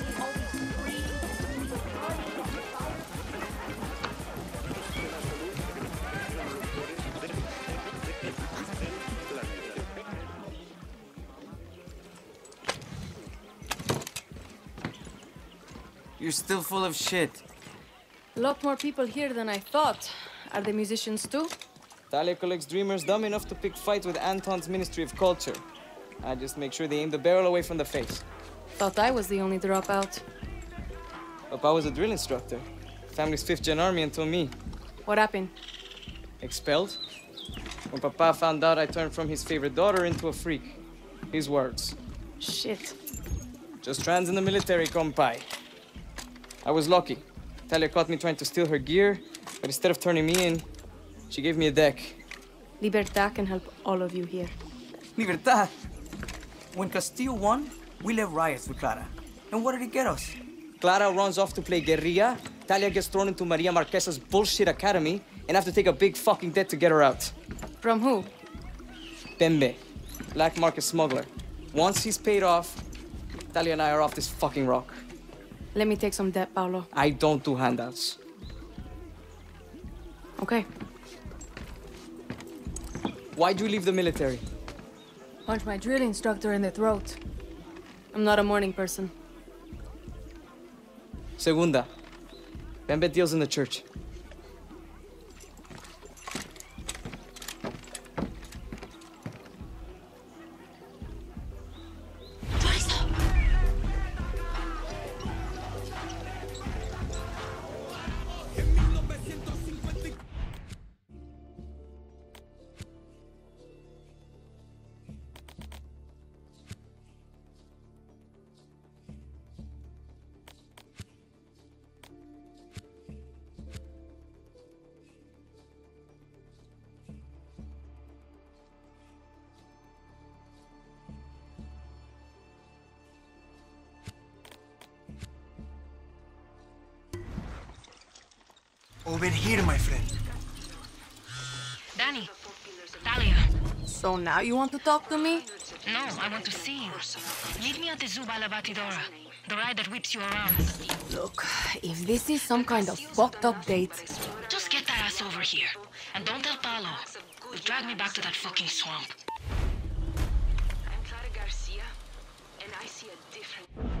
You're still full of shit. A lot more people here than I thought. Are they musicians too? Talia collects dreamers dumb enough to pick fights with Anton's Ministry of Culture. I just make sure they aim the barrel away from the face. Thought I was the only dropout. Papa was a drill instructor. Family's fifth gen army until me. What happened? Expelled? When Papa found out I turned from his favorite daughter into a freak. His words. Shit. Just trans in the military, compai. I was lucky. Talia caught me trying to steal her gear, but instead of turning me in, she gave me a deck. Libertad can help all of you here. Libertad? When Castillo won, we led riots with Clara. And what did it get us? Clara runs off to play guerrilla, Talia gets thrown into Maria Marquesa's bullshit academy, and have to take a big fucking debt to get her out. From who? Pembe, black market smuggler. Once he's paid off, Talia and I are off this fucking rock. Let me take some debt, Paolo. I don't do handouts. Okay. Why'd you leave the military? Punch my drill instructor in the throat. I'm not a morning person. Segunda, Pembe deals in the church. Over here, my friend. Danny, Talia. So now you want to talk to me? No, I want to see you. Meet me at the Zuba La Batidora, the ride that whips you around. Look, if this is some kind of fucked up date... Just get that ass over here. And don't tell Paolo. You'll drag me back to that fucking swamp. I'm Clara Garcia, and I see a different...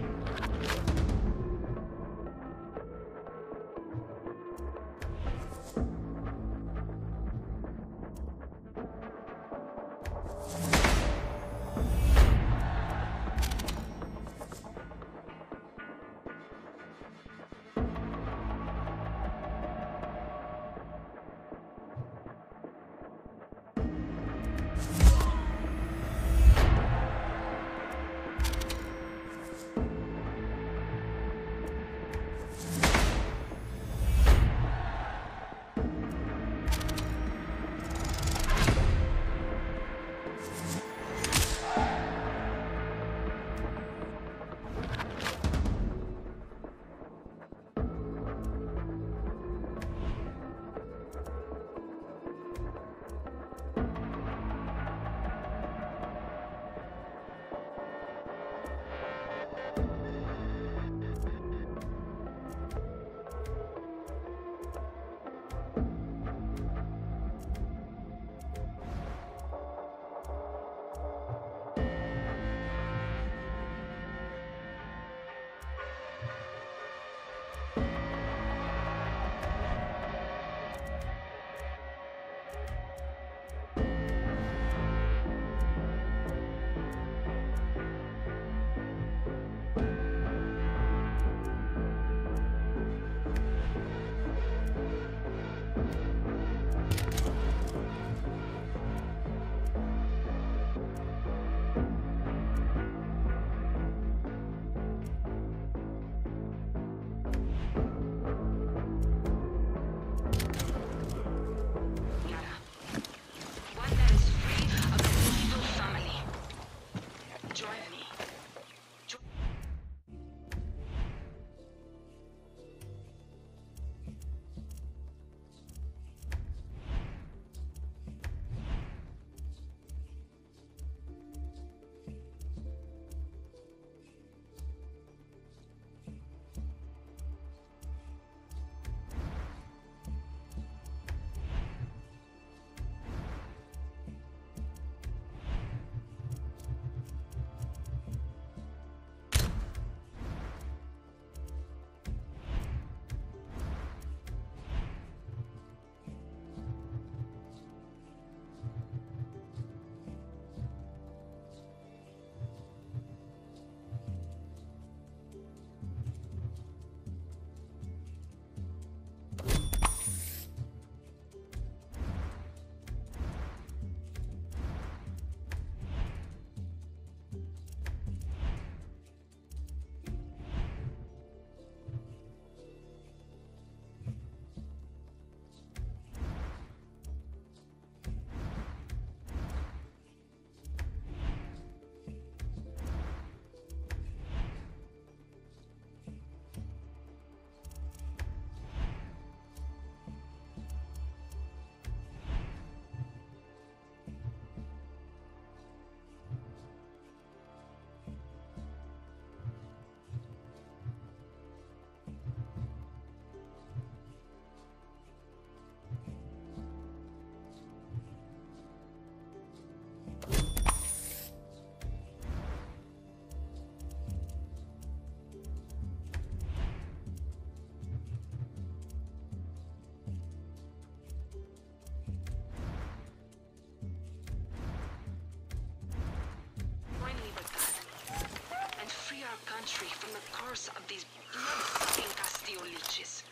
country from the curse of these blood-sucking Castillo leeches.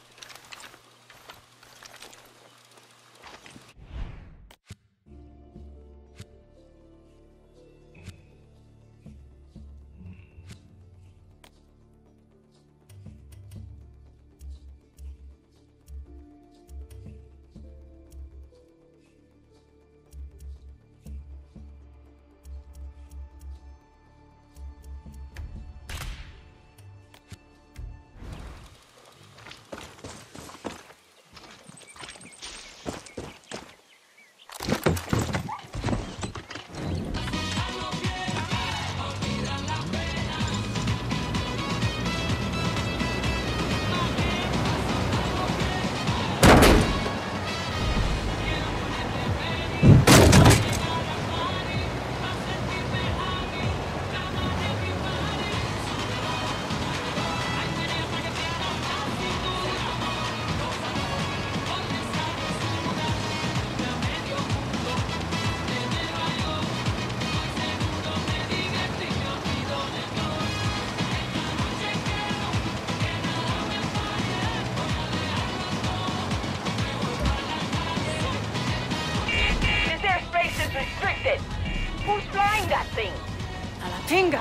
Restricted. Who's flying that thing? A la pinga.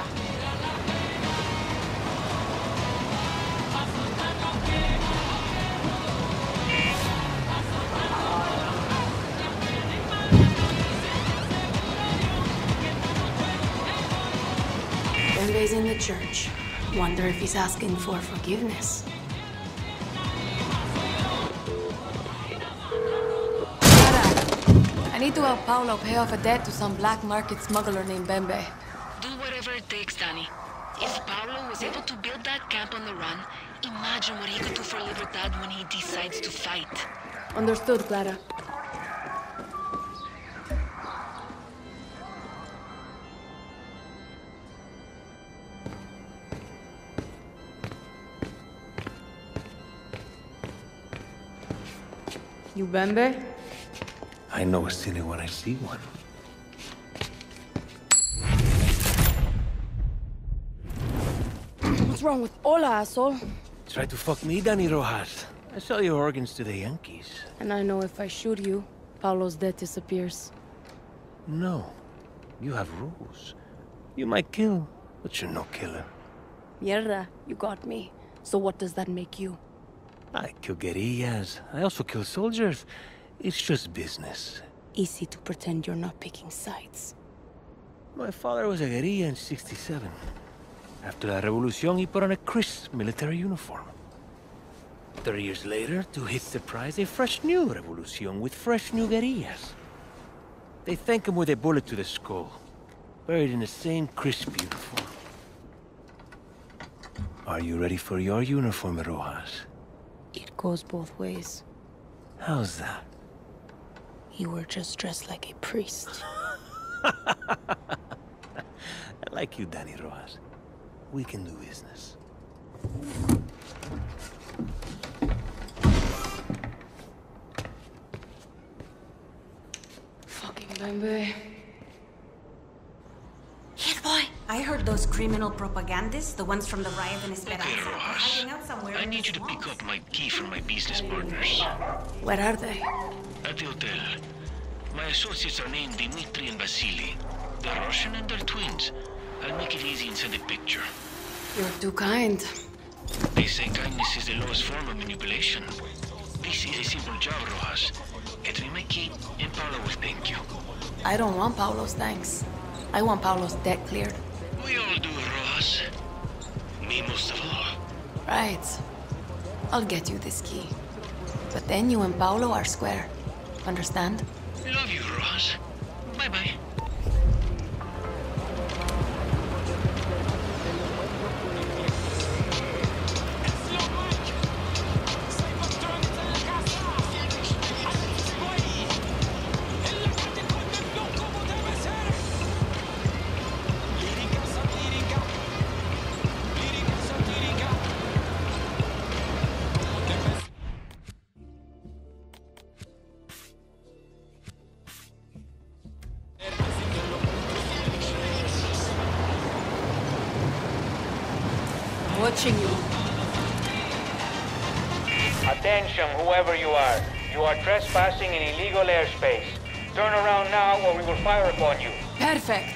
Bembe's in the church. Wonder if he's asking for forgiveness. I need to help Paolo pay off a debt to some black market smuggler named Bembe. Do whatever it takes, Danny. If Paolo was able to build that camp on the run, imagine what he could do for Libertad when he decides to fight. Understood, Clara. You Bembe? I know a silly when I see one. What's wrong with Ola, asshole? Try to fuck me, Danny Rojas. I sell your organs to the Yankees. And I know if I shoot you, Paolo's debt disappears. No. You have rules. You might kill, but you're no killer. Mierda, you got me. So what does that make you? I kill guerrillas. I also kill soldiers. It's just business. Easy to pretend you're not picking sides. My father was a guerrilla in sixty-seven. After la revolution, he put on a crisp military uniform. Thirty years later, to his surprise, a fresh new revolution with fresh new guerrillas. They thank him with a bullet to the skull, buried in the same crisp uniform. Are you ready for your uniform, Rojas? It goes both ways. How's that? You were just dressed like a priest. I like you, Danny Rojas. We can do business. Fucking Bembe. Here, boy. I heard those criminal propagandists, the ones from the riot in Esperanza, Okay, are Rojas. hiding out somewhere. I in need the you to pick swamps. up my key from my business partners. Where are they? At the hotel. My associates are named Dimitri and Vasily. They're Russian and they're twins. I'll make it easy and send a picture. You're too kind. They say kindness is the lowest form of manipulation. This is a simple job, Rojas. Get me my key, and Paolo will thank you. I don't want Paolo's thanks. I want Paolo's debt cleared. We all do, Rojas. Me most of all. Right. I'll get you this key. But then you and Paolo are square. Understand? Love you, Rojas. Bye-bye. watching you. Attention, whoever you are. You are trespassing in illegal airspace. Turn around now or we will fire upon you. Perfect.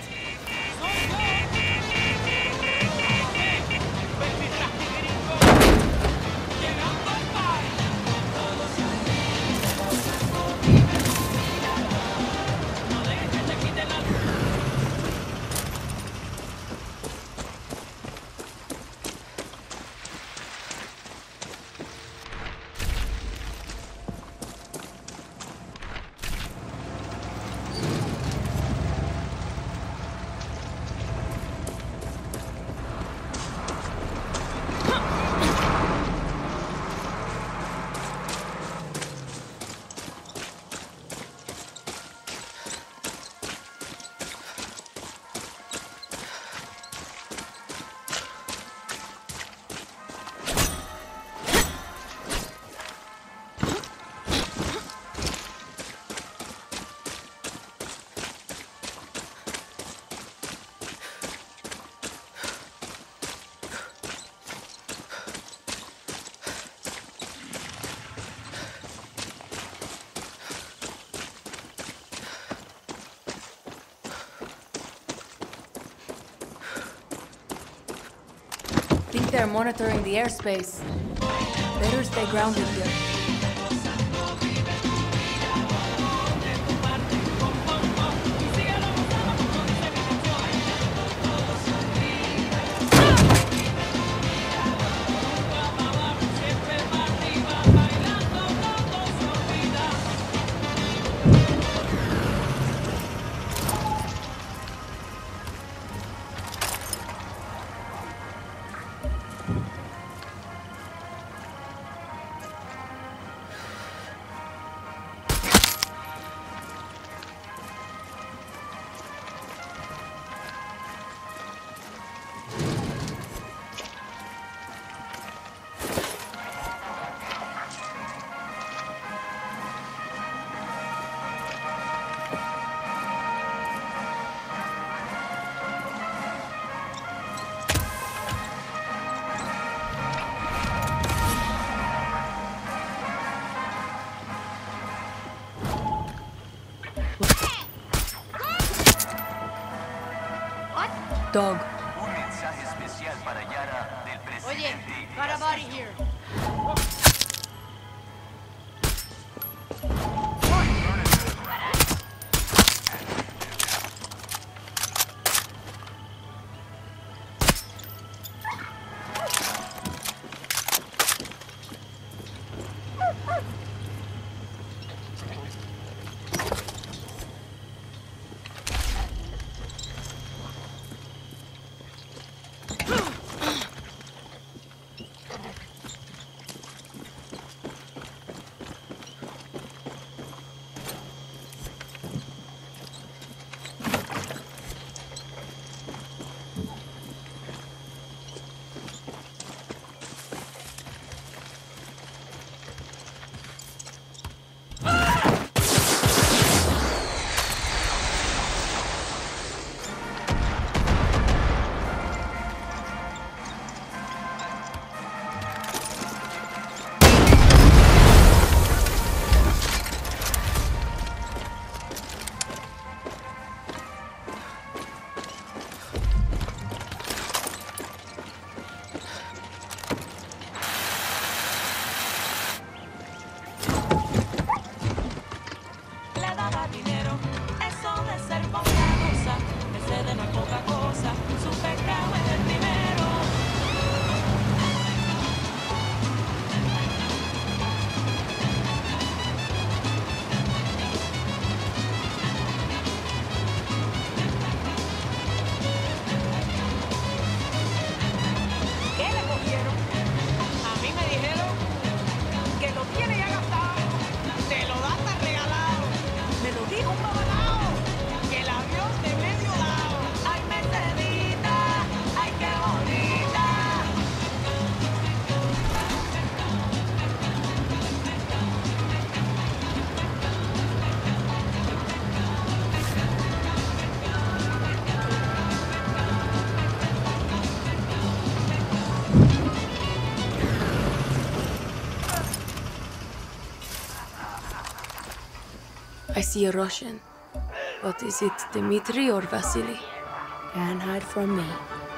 Think they're monitoring the airspace. Better stay grounded here. Dog. Un mensaje especial para Yara del Oye, presidente. got a body here. I see a Russian. But is it Dmitri or Vasily? Can't hide from me.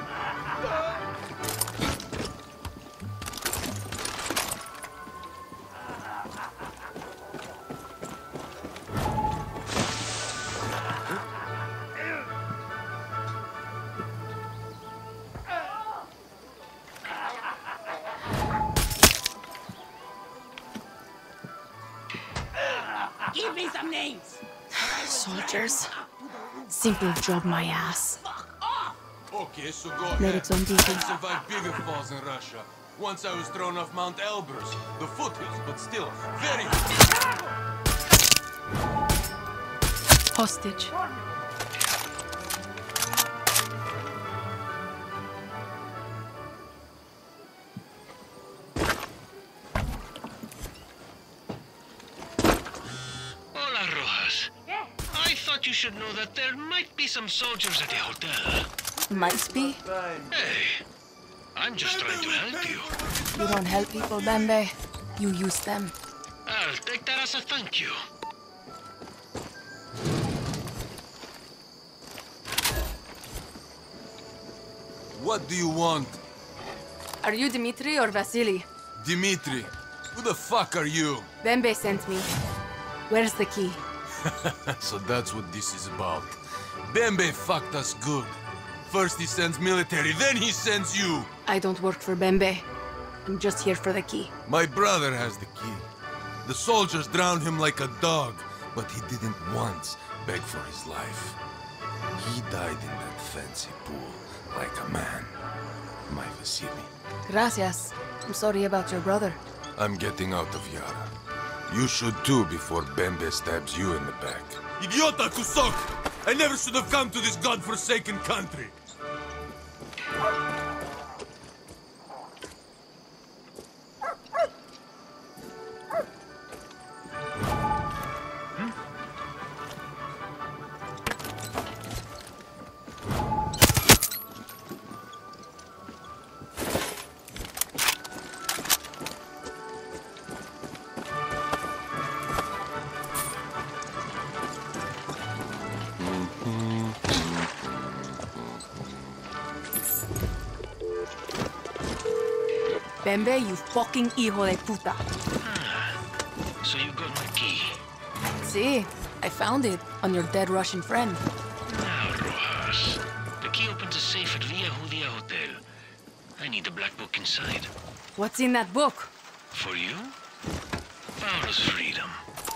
Give me some names! Soldiers. Simply drop my ass. Okay, so go Medics ahead. on duty. I survived bigger falls in Russia. Once I was thrown off Mount Elbrus. The foothills, but still, very... Hostage. Hola, Rojas. I thought you should know that there might be some soldiers at the hotel. Might be. Hey, I'm just trying to help you. You don't help people, Bembe. You use them. I'll take that as a thank you. What do you want? Are you Dmitri or Vasily? Dmitri. Who the fuck are you? Bembe sent me. Where's the key? So that's what this is about. Bembe fucked us good. First he sends military, then he sends you. I don't work for Bembe. I'm just here for the key. My brother has the key. The soldiers drowned him like a dog, but he didn't once beg for his life. He died in that fancy pool like a man. My Vasily. Gracias. I'm sorry about your brother. I'm getting out of Yara. You should too before Bembe stabs you in the back. Idiota kusok! I never should have come to this godforsaken country! Bembe, you fucking hijo de puta. Ah, so you got my key. See, I found it on your dead Russian friend. Now, Rojas. The key opens a safe at Via Judia Hotel. I need the black book inside. What's in that book? For you? Paulo's freedom.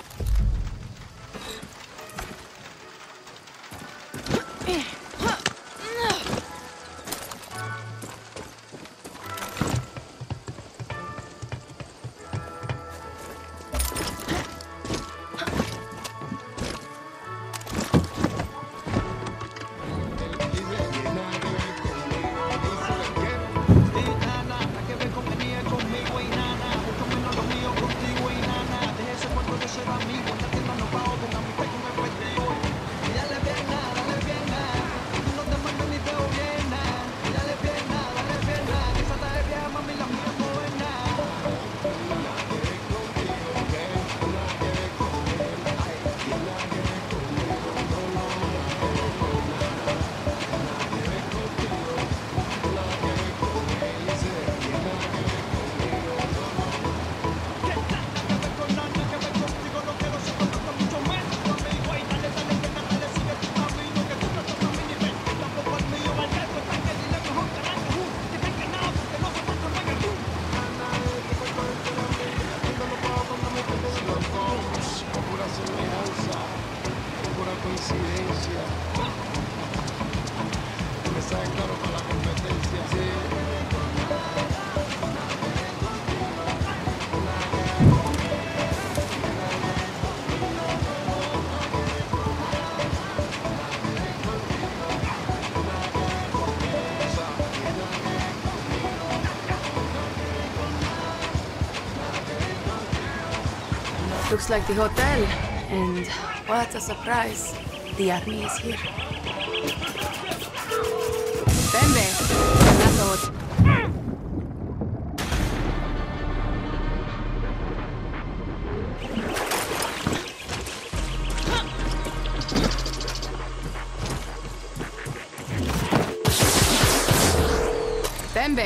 Looks like the hotel. And what a surprise. The army is here. Bembe, that's all.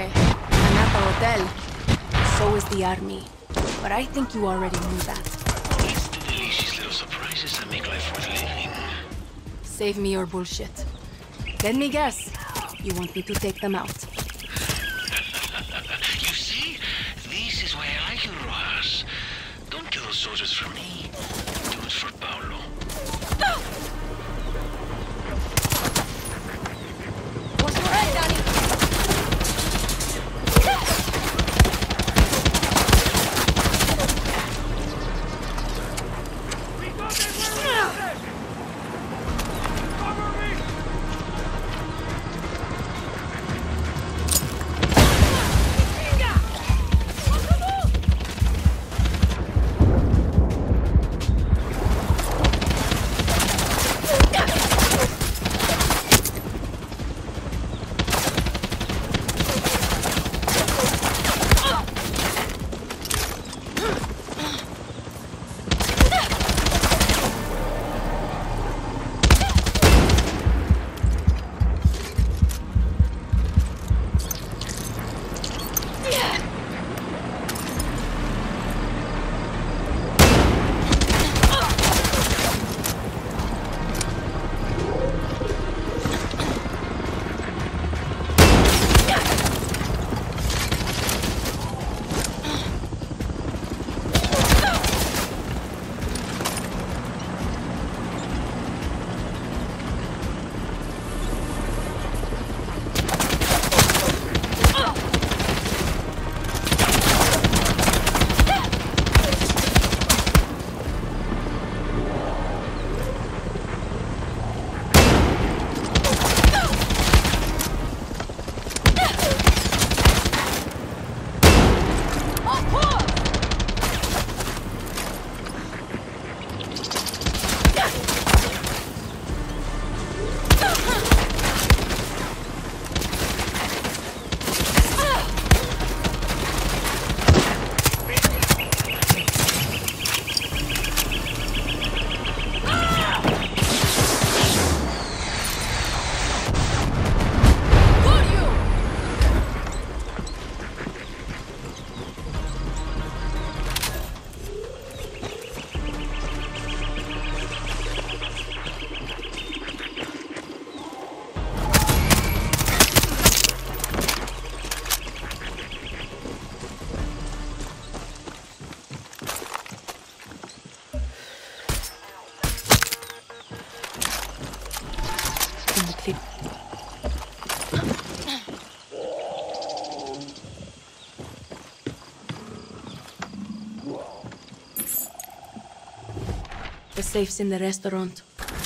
Bembe, I'm at the hotel. So is the army. But I think you already knew that. It's the delicious little surprises that make life worth living. Save me your bullshit. Let me guess. You want me to take them out. You see? This is why I like you, Rojas. Don't kill those soldiers for me. Do it for Paulo. What's your head, Danny? The safe's in the restaurant.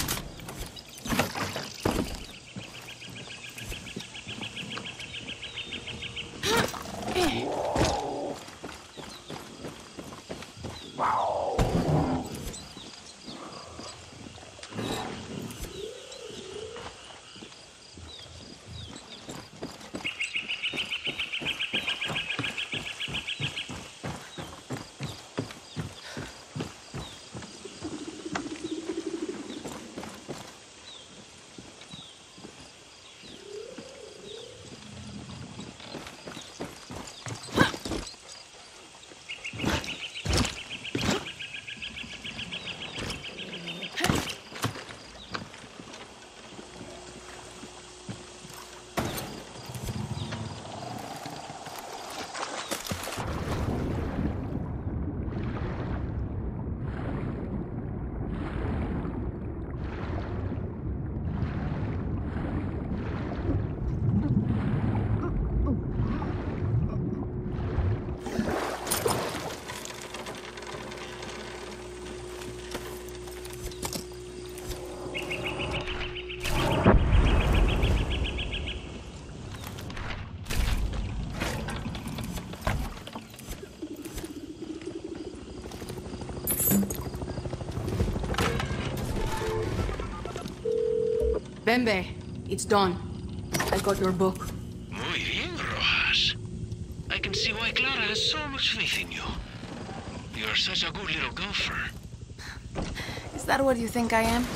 Bembe, it's done. I got your book. Muy bien, Rojas. I can see why Clara has so much faith in you. You're such a good little golfer. Is that what you think I am?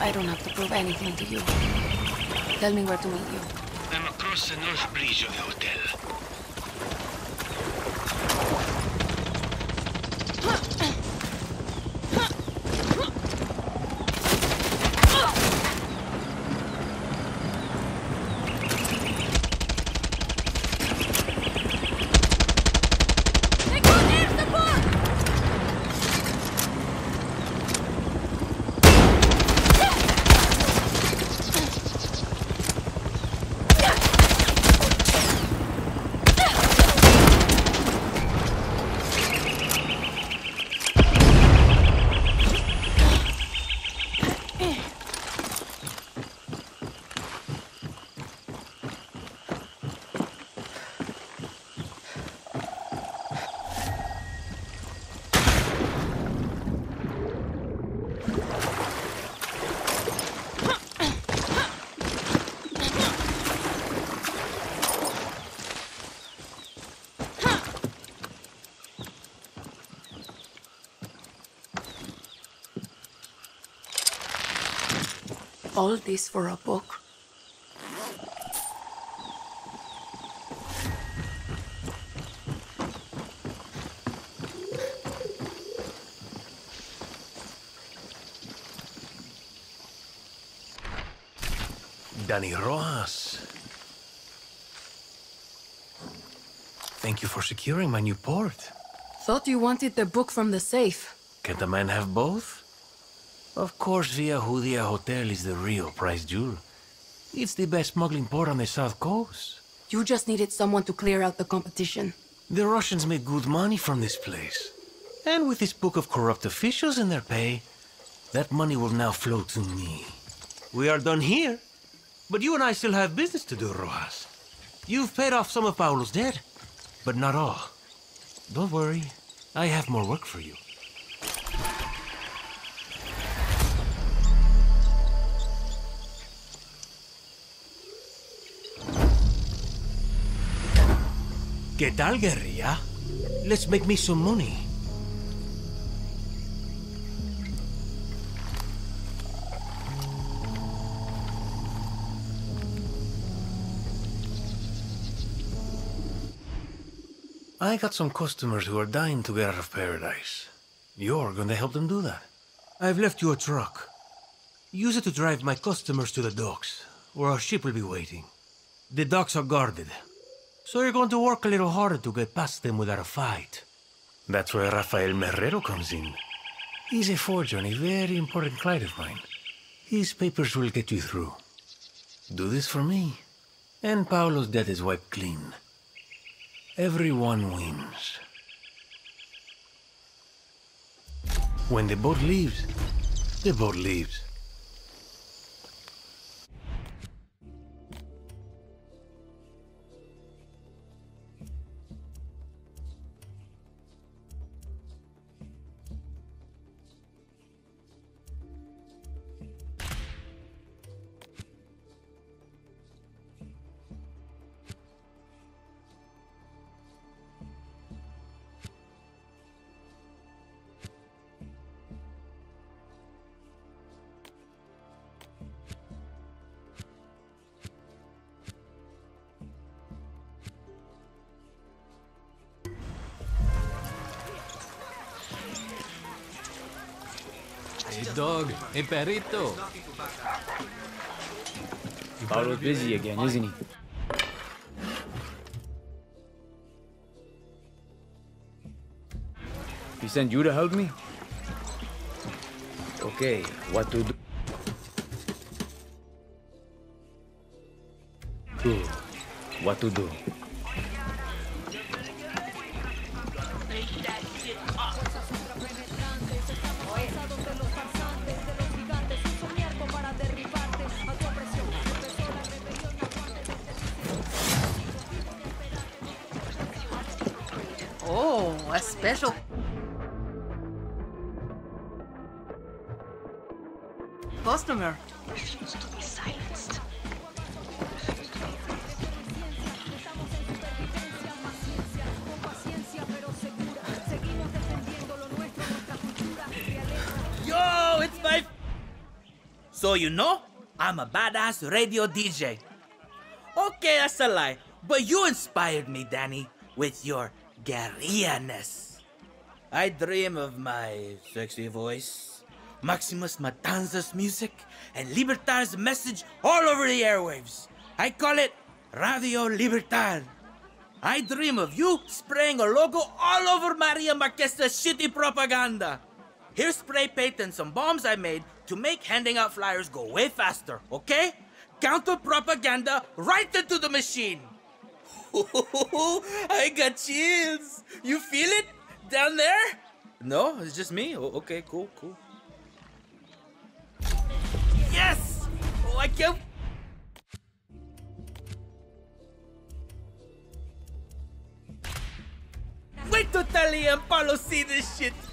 I don't have to prove anything to you. Tell me where to meet you. I'm across the north bridge of the hotel. All this for a book. Danny Rojas. Thank you for securing my new port. Thought you wanted the book from the safe. Can't a man have both? Of course, Via Judia Hotel is the real prize jewel. It's the best smuggling port on the south coast. You just needed someone to clear out the competition. The Russians make good money from this place. And with this book of corrupt officials in their pay, that money will now flow to me. We are done here, but you and I still have business to do, Rojas. You've paid off some of Paulo's debt, but not all. Don't worry, I have more work for you. ¿Qué tal, guerrilla? Let's make me some money. I got some customers who are dying to get out of paradise. You're going to help them do that. I've left you a truck. Use it to drive my customers to the docks, where our ship will be waiting. The docks are guarded, so you're going to work a little harder to get past them without a fight. That's where Rafael Merrero comes in. He's a forger and a very important client of mine. His papers will get you through. Do this for me, and Paulo's debt is wiped clean. Everyone wins. When the boat leaves, the boat leaves. Hey, dog. Hey, perrito. Paulo's busy again, isn't he? He sent you to help me? Okay, what to do? Do. What to do? Oh, a special. Customer. Refuse to be silenced. Yo, it's my... So you know, I'm a badass radio D J. Okay, that's a lie, but you inspired me, Danny, with your guerrilla-ness. I dream of my sexy voice, Maximus Matanza's music, and Libertad's message all over the airwaves. I call it Radio Libertad. I dream of you spraying a logo all over Maria Marquesa's shitty propaganda. Here's spray paint and some bombs I made to make handing out flyers go way faster, okay? Counter propaganda right into the machine. I got chills. You feel it down there? No, it's just me. Oh, okay, cool, cool. Yes! Oh, I can't. Wait till Tali and Paulo see this shit.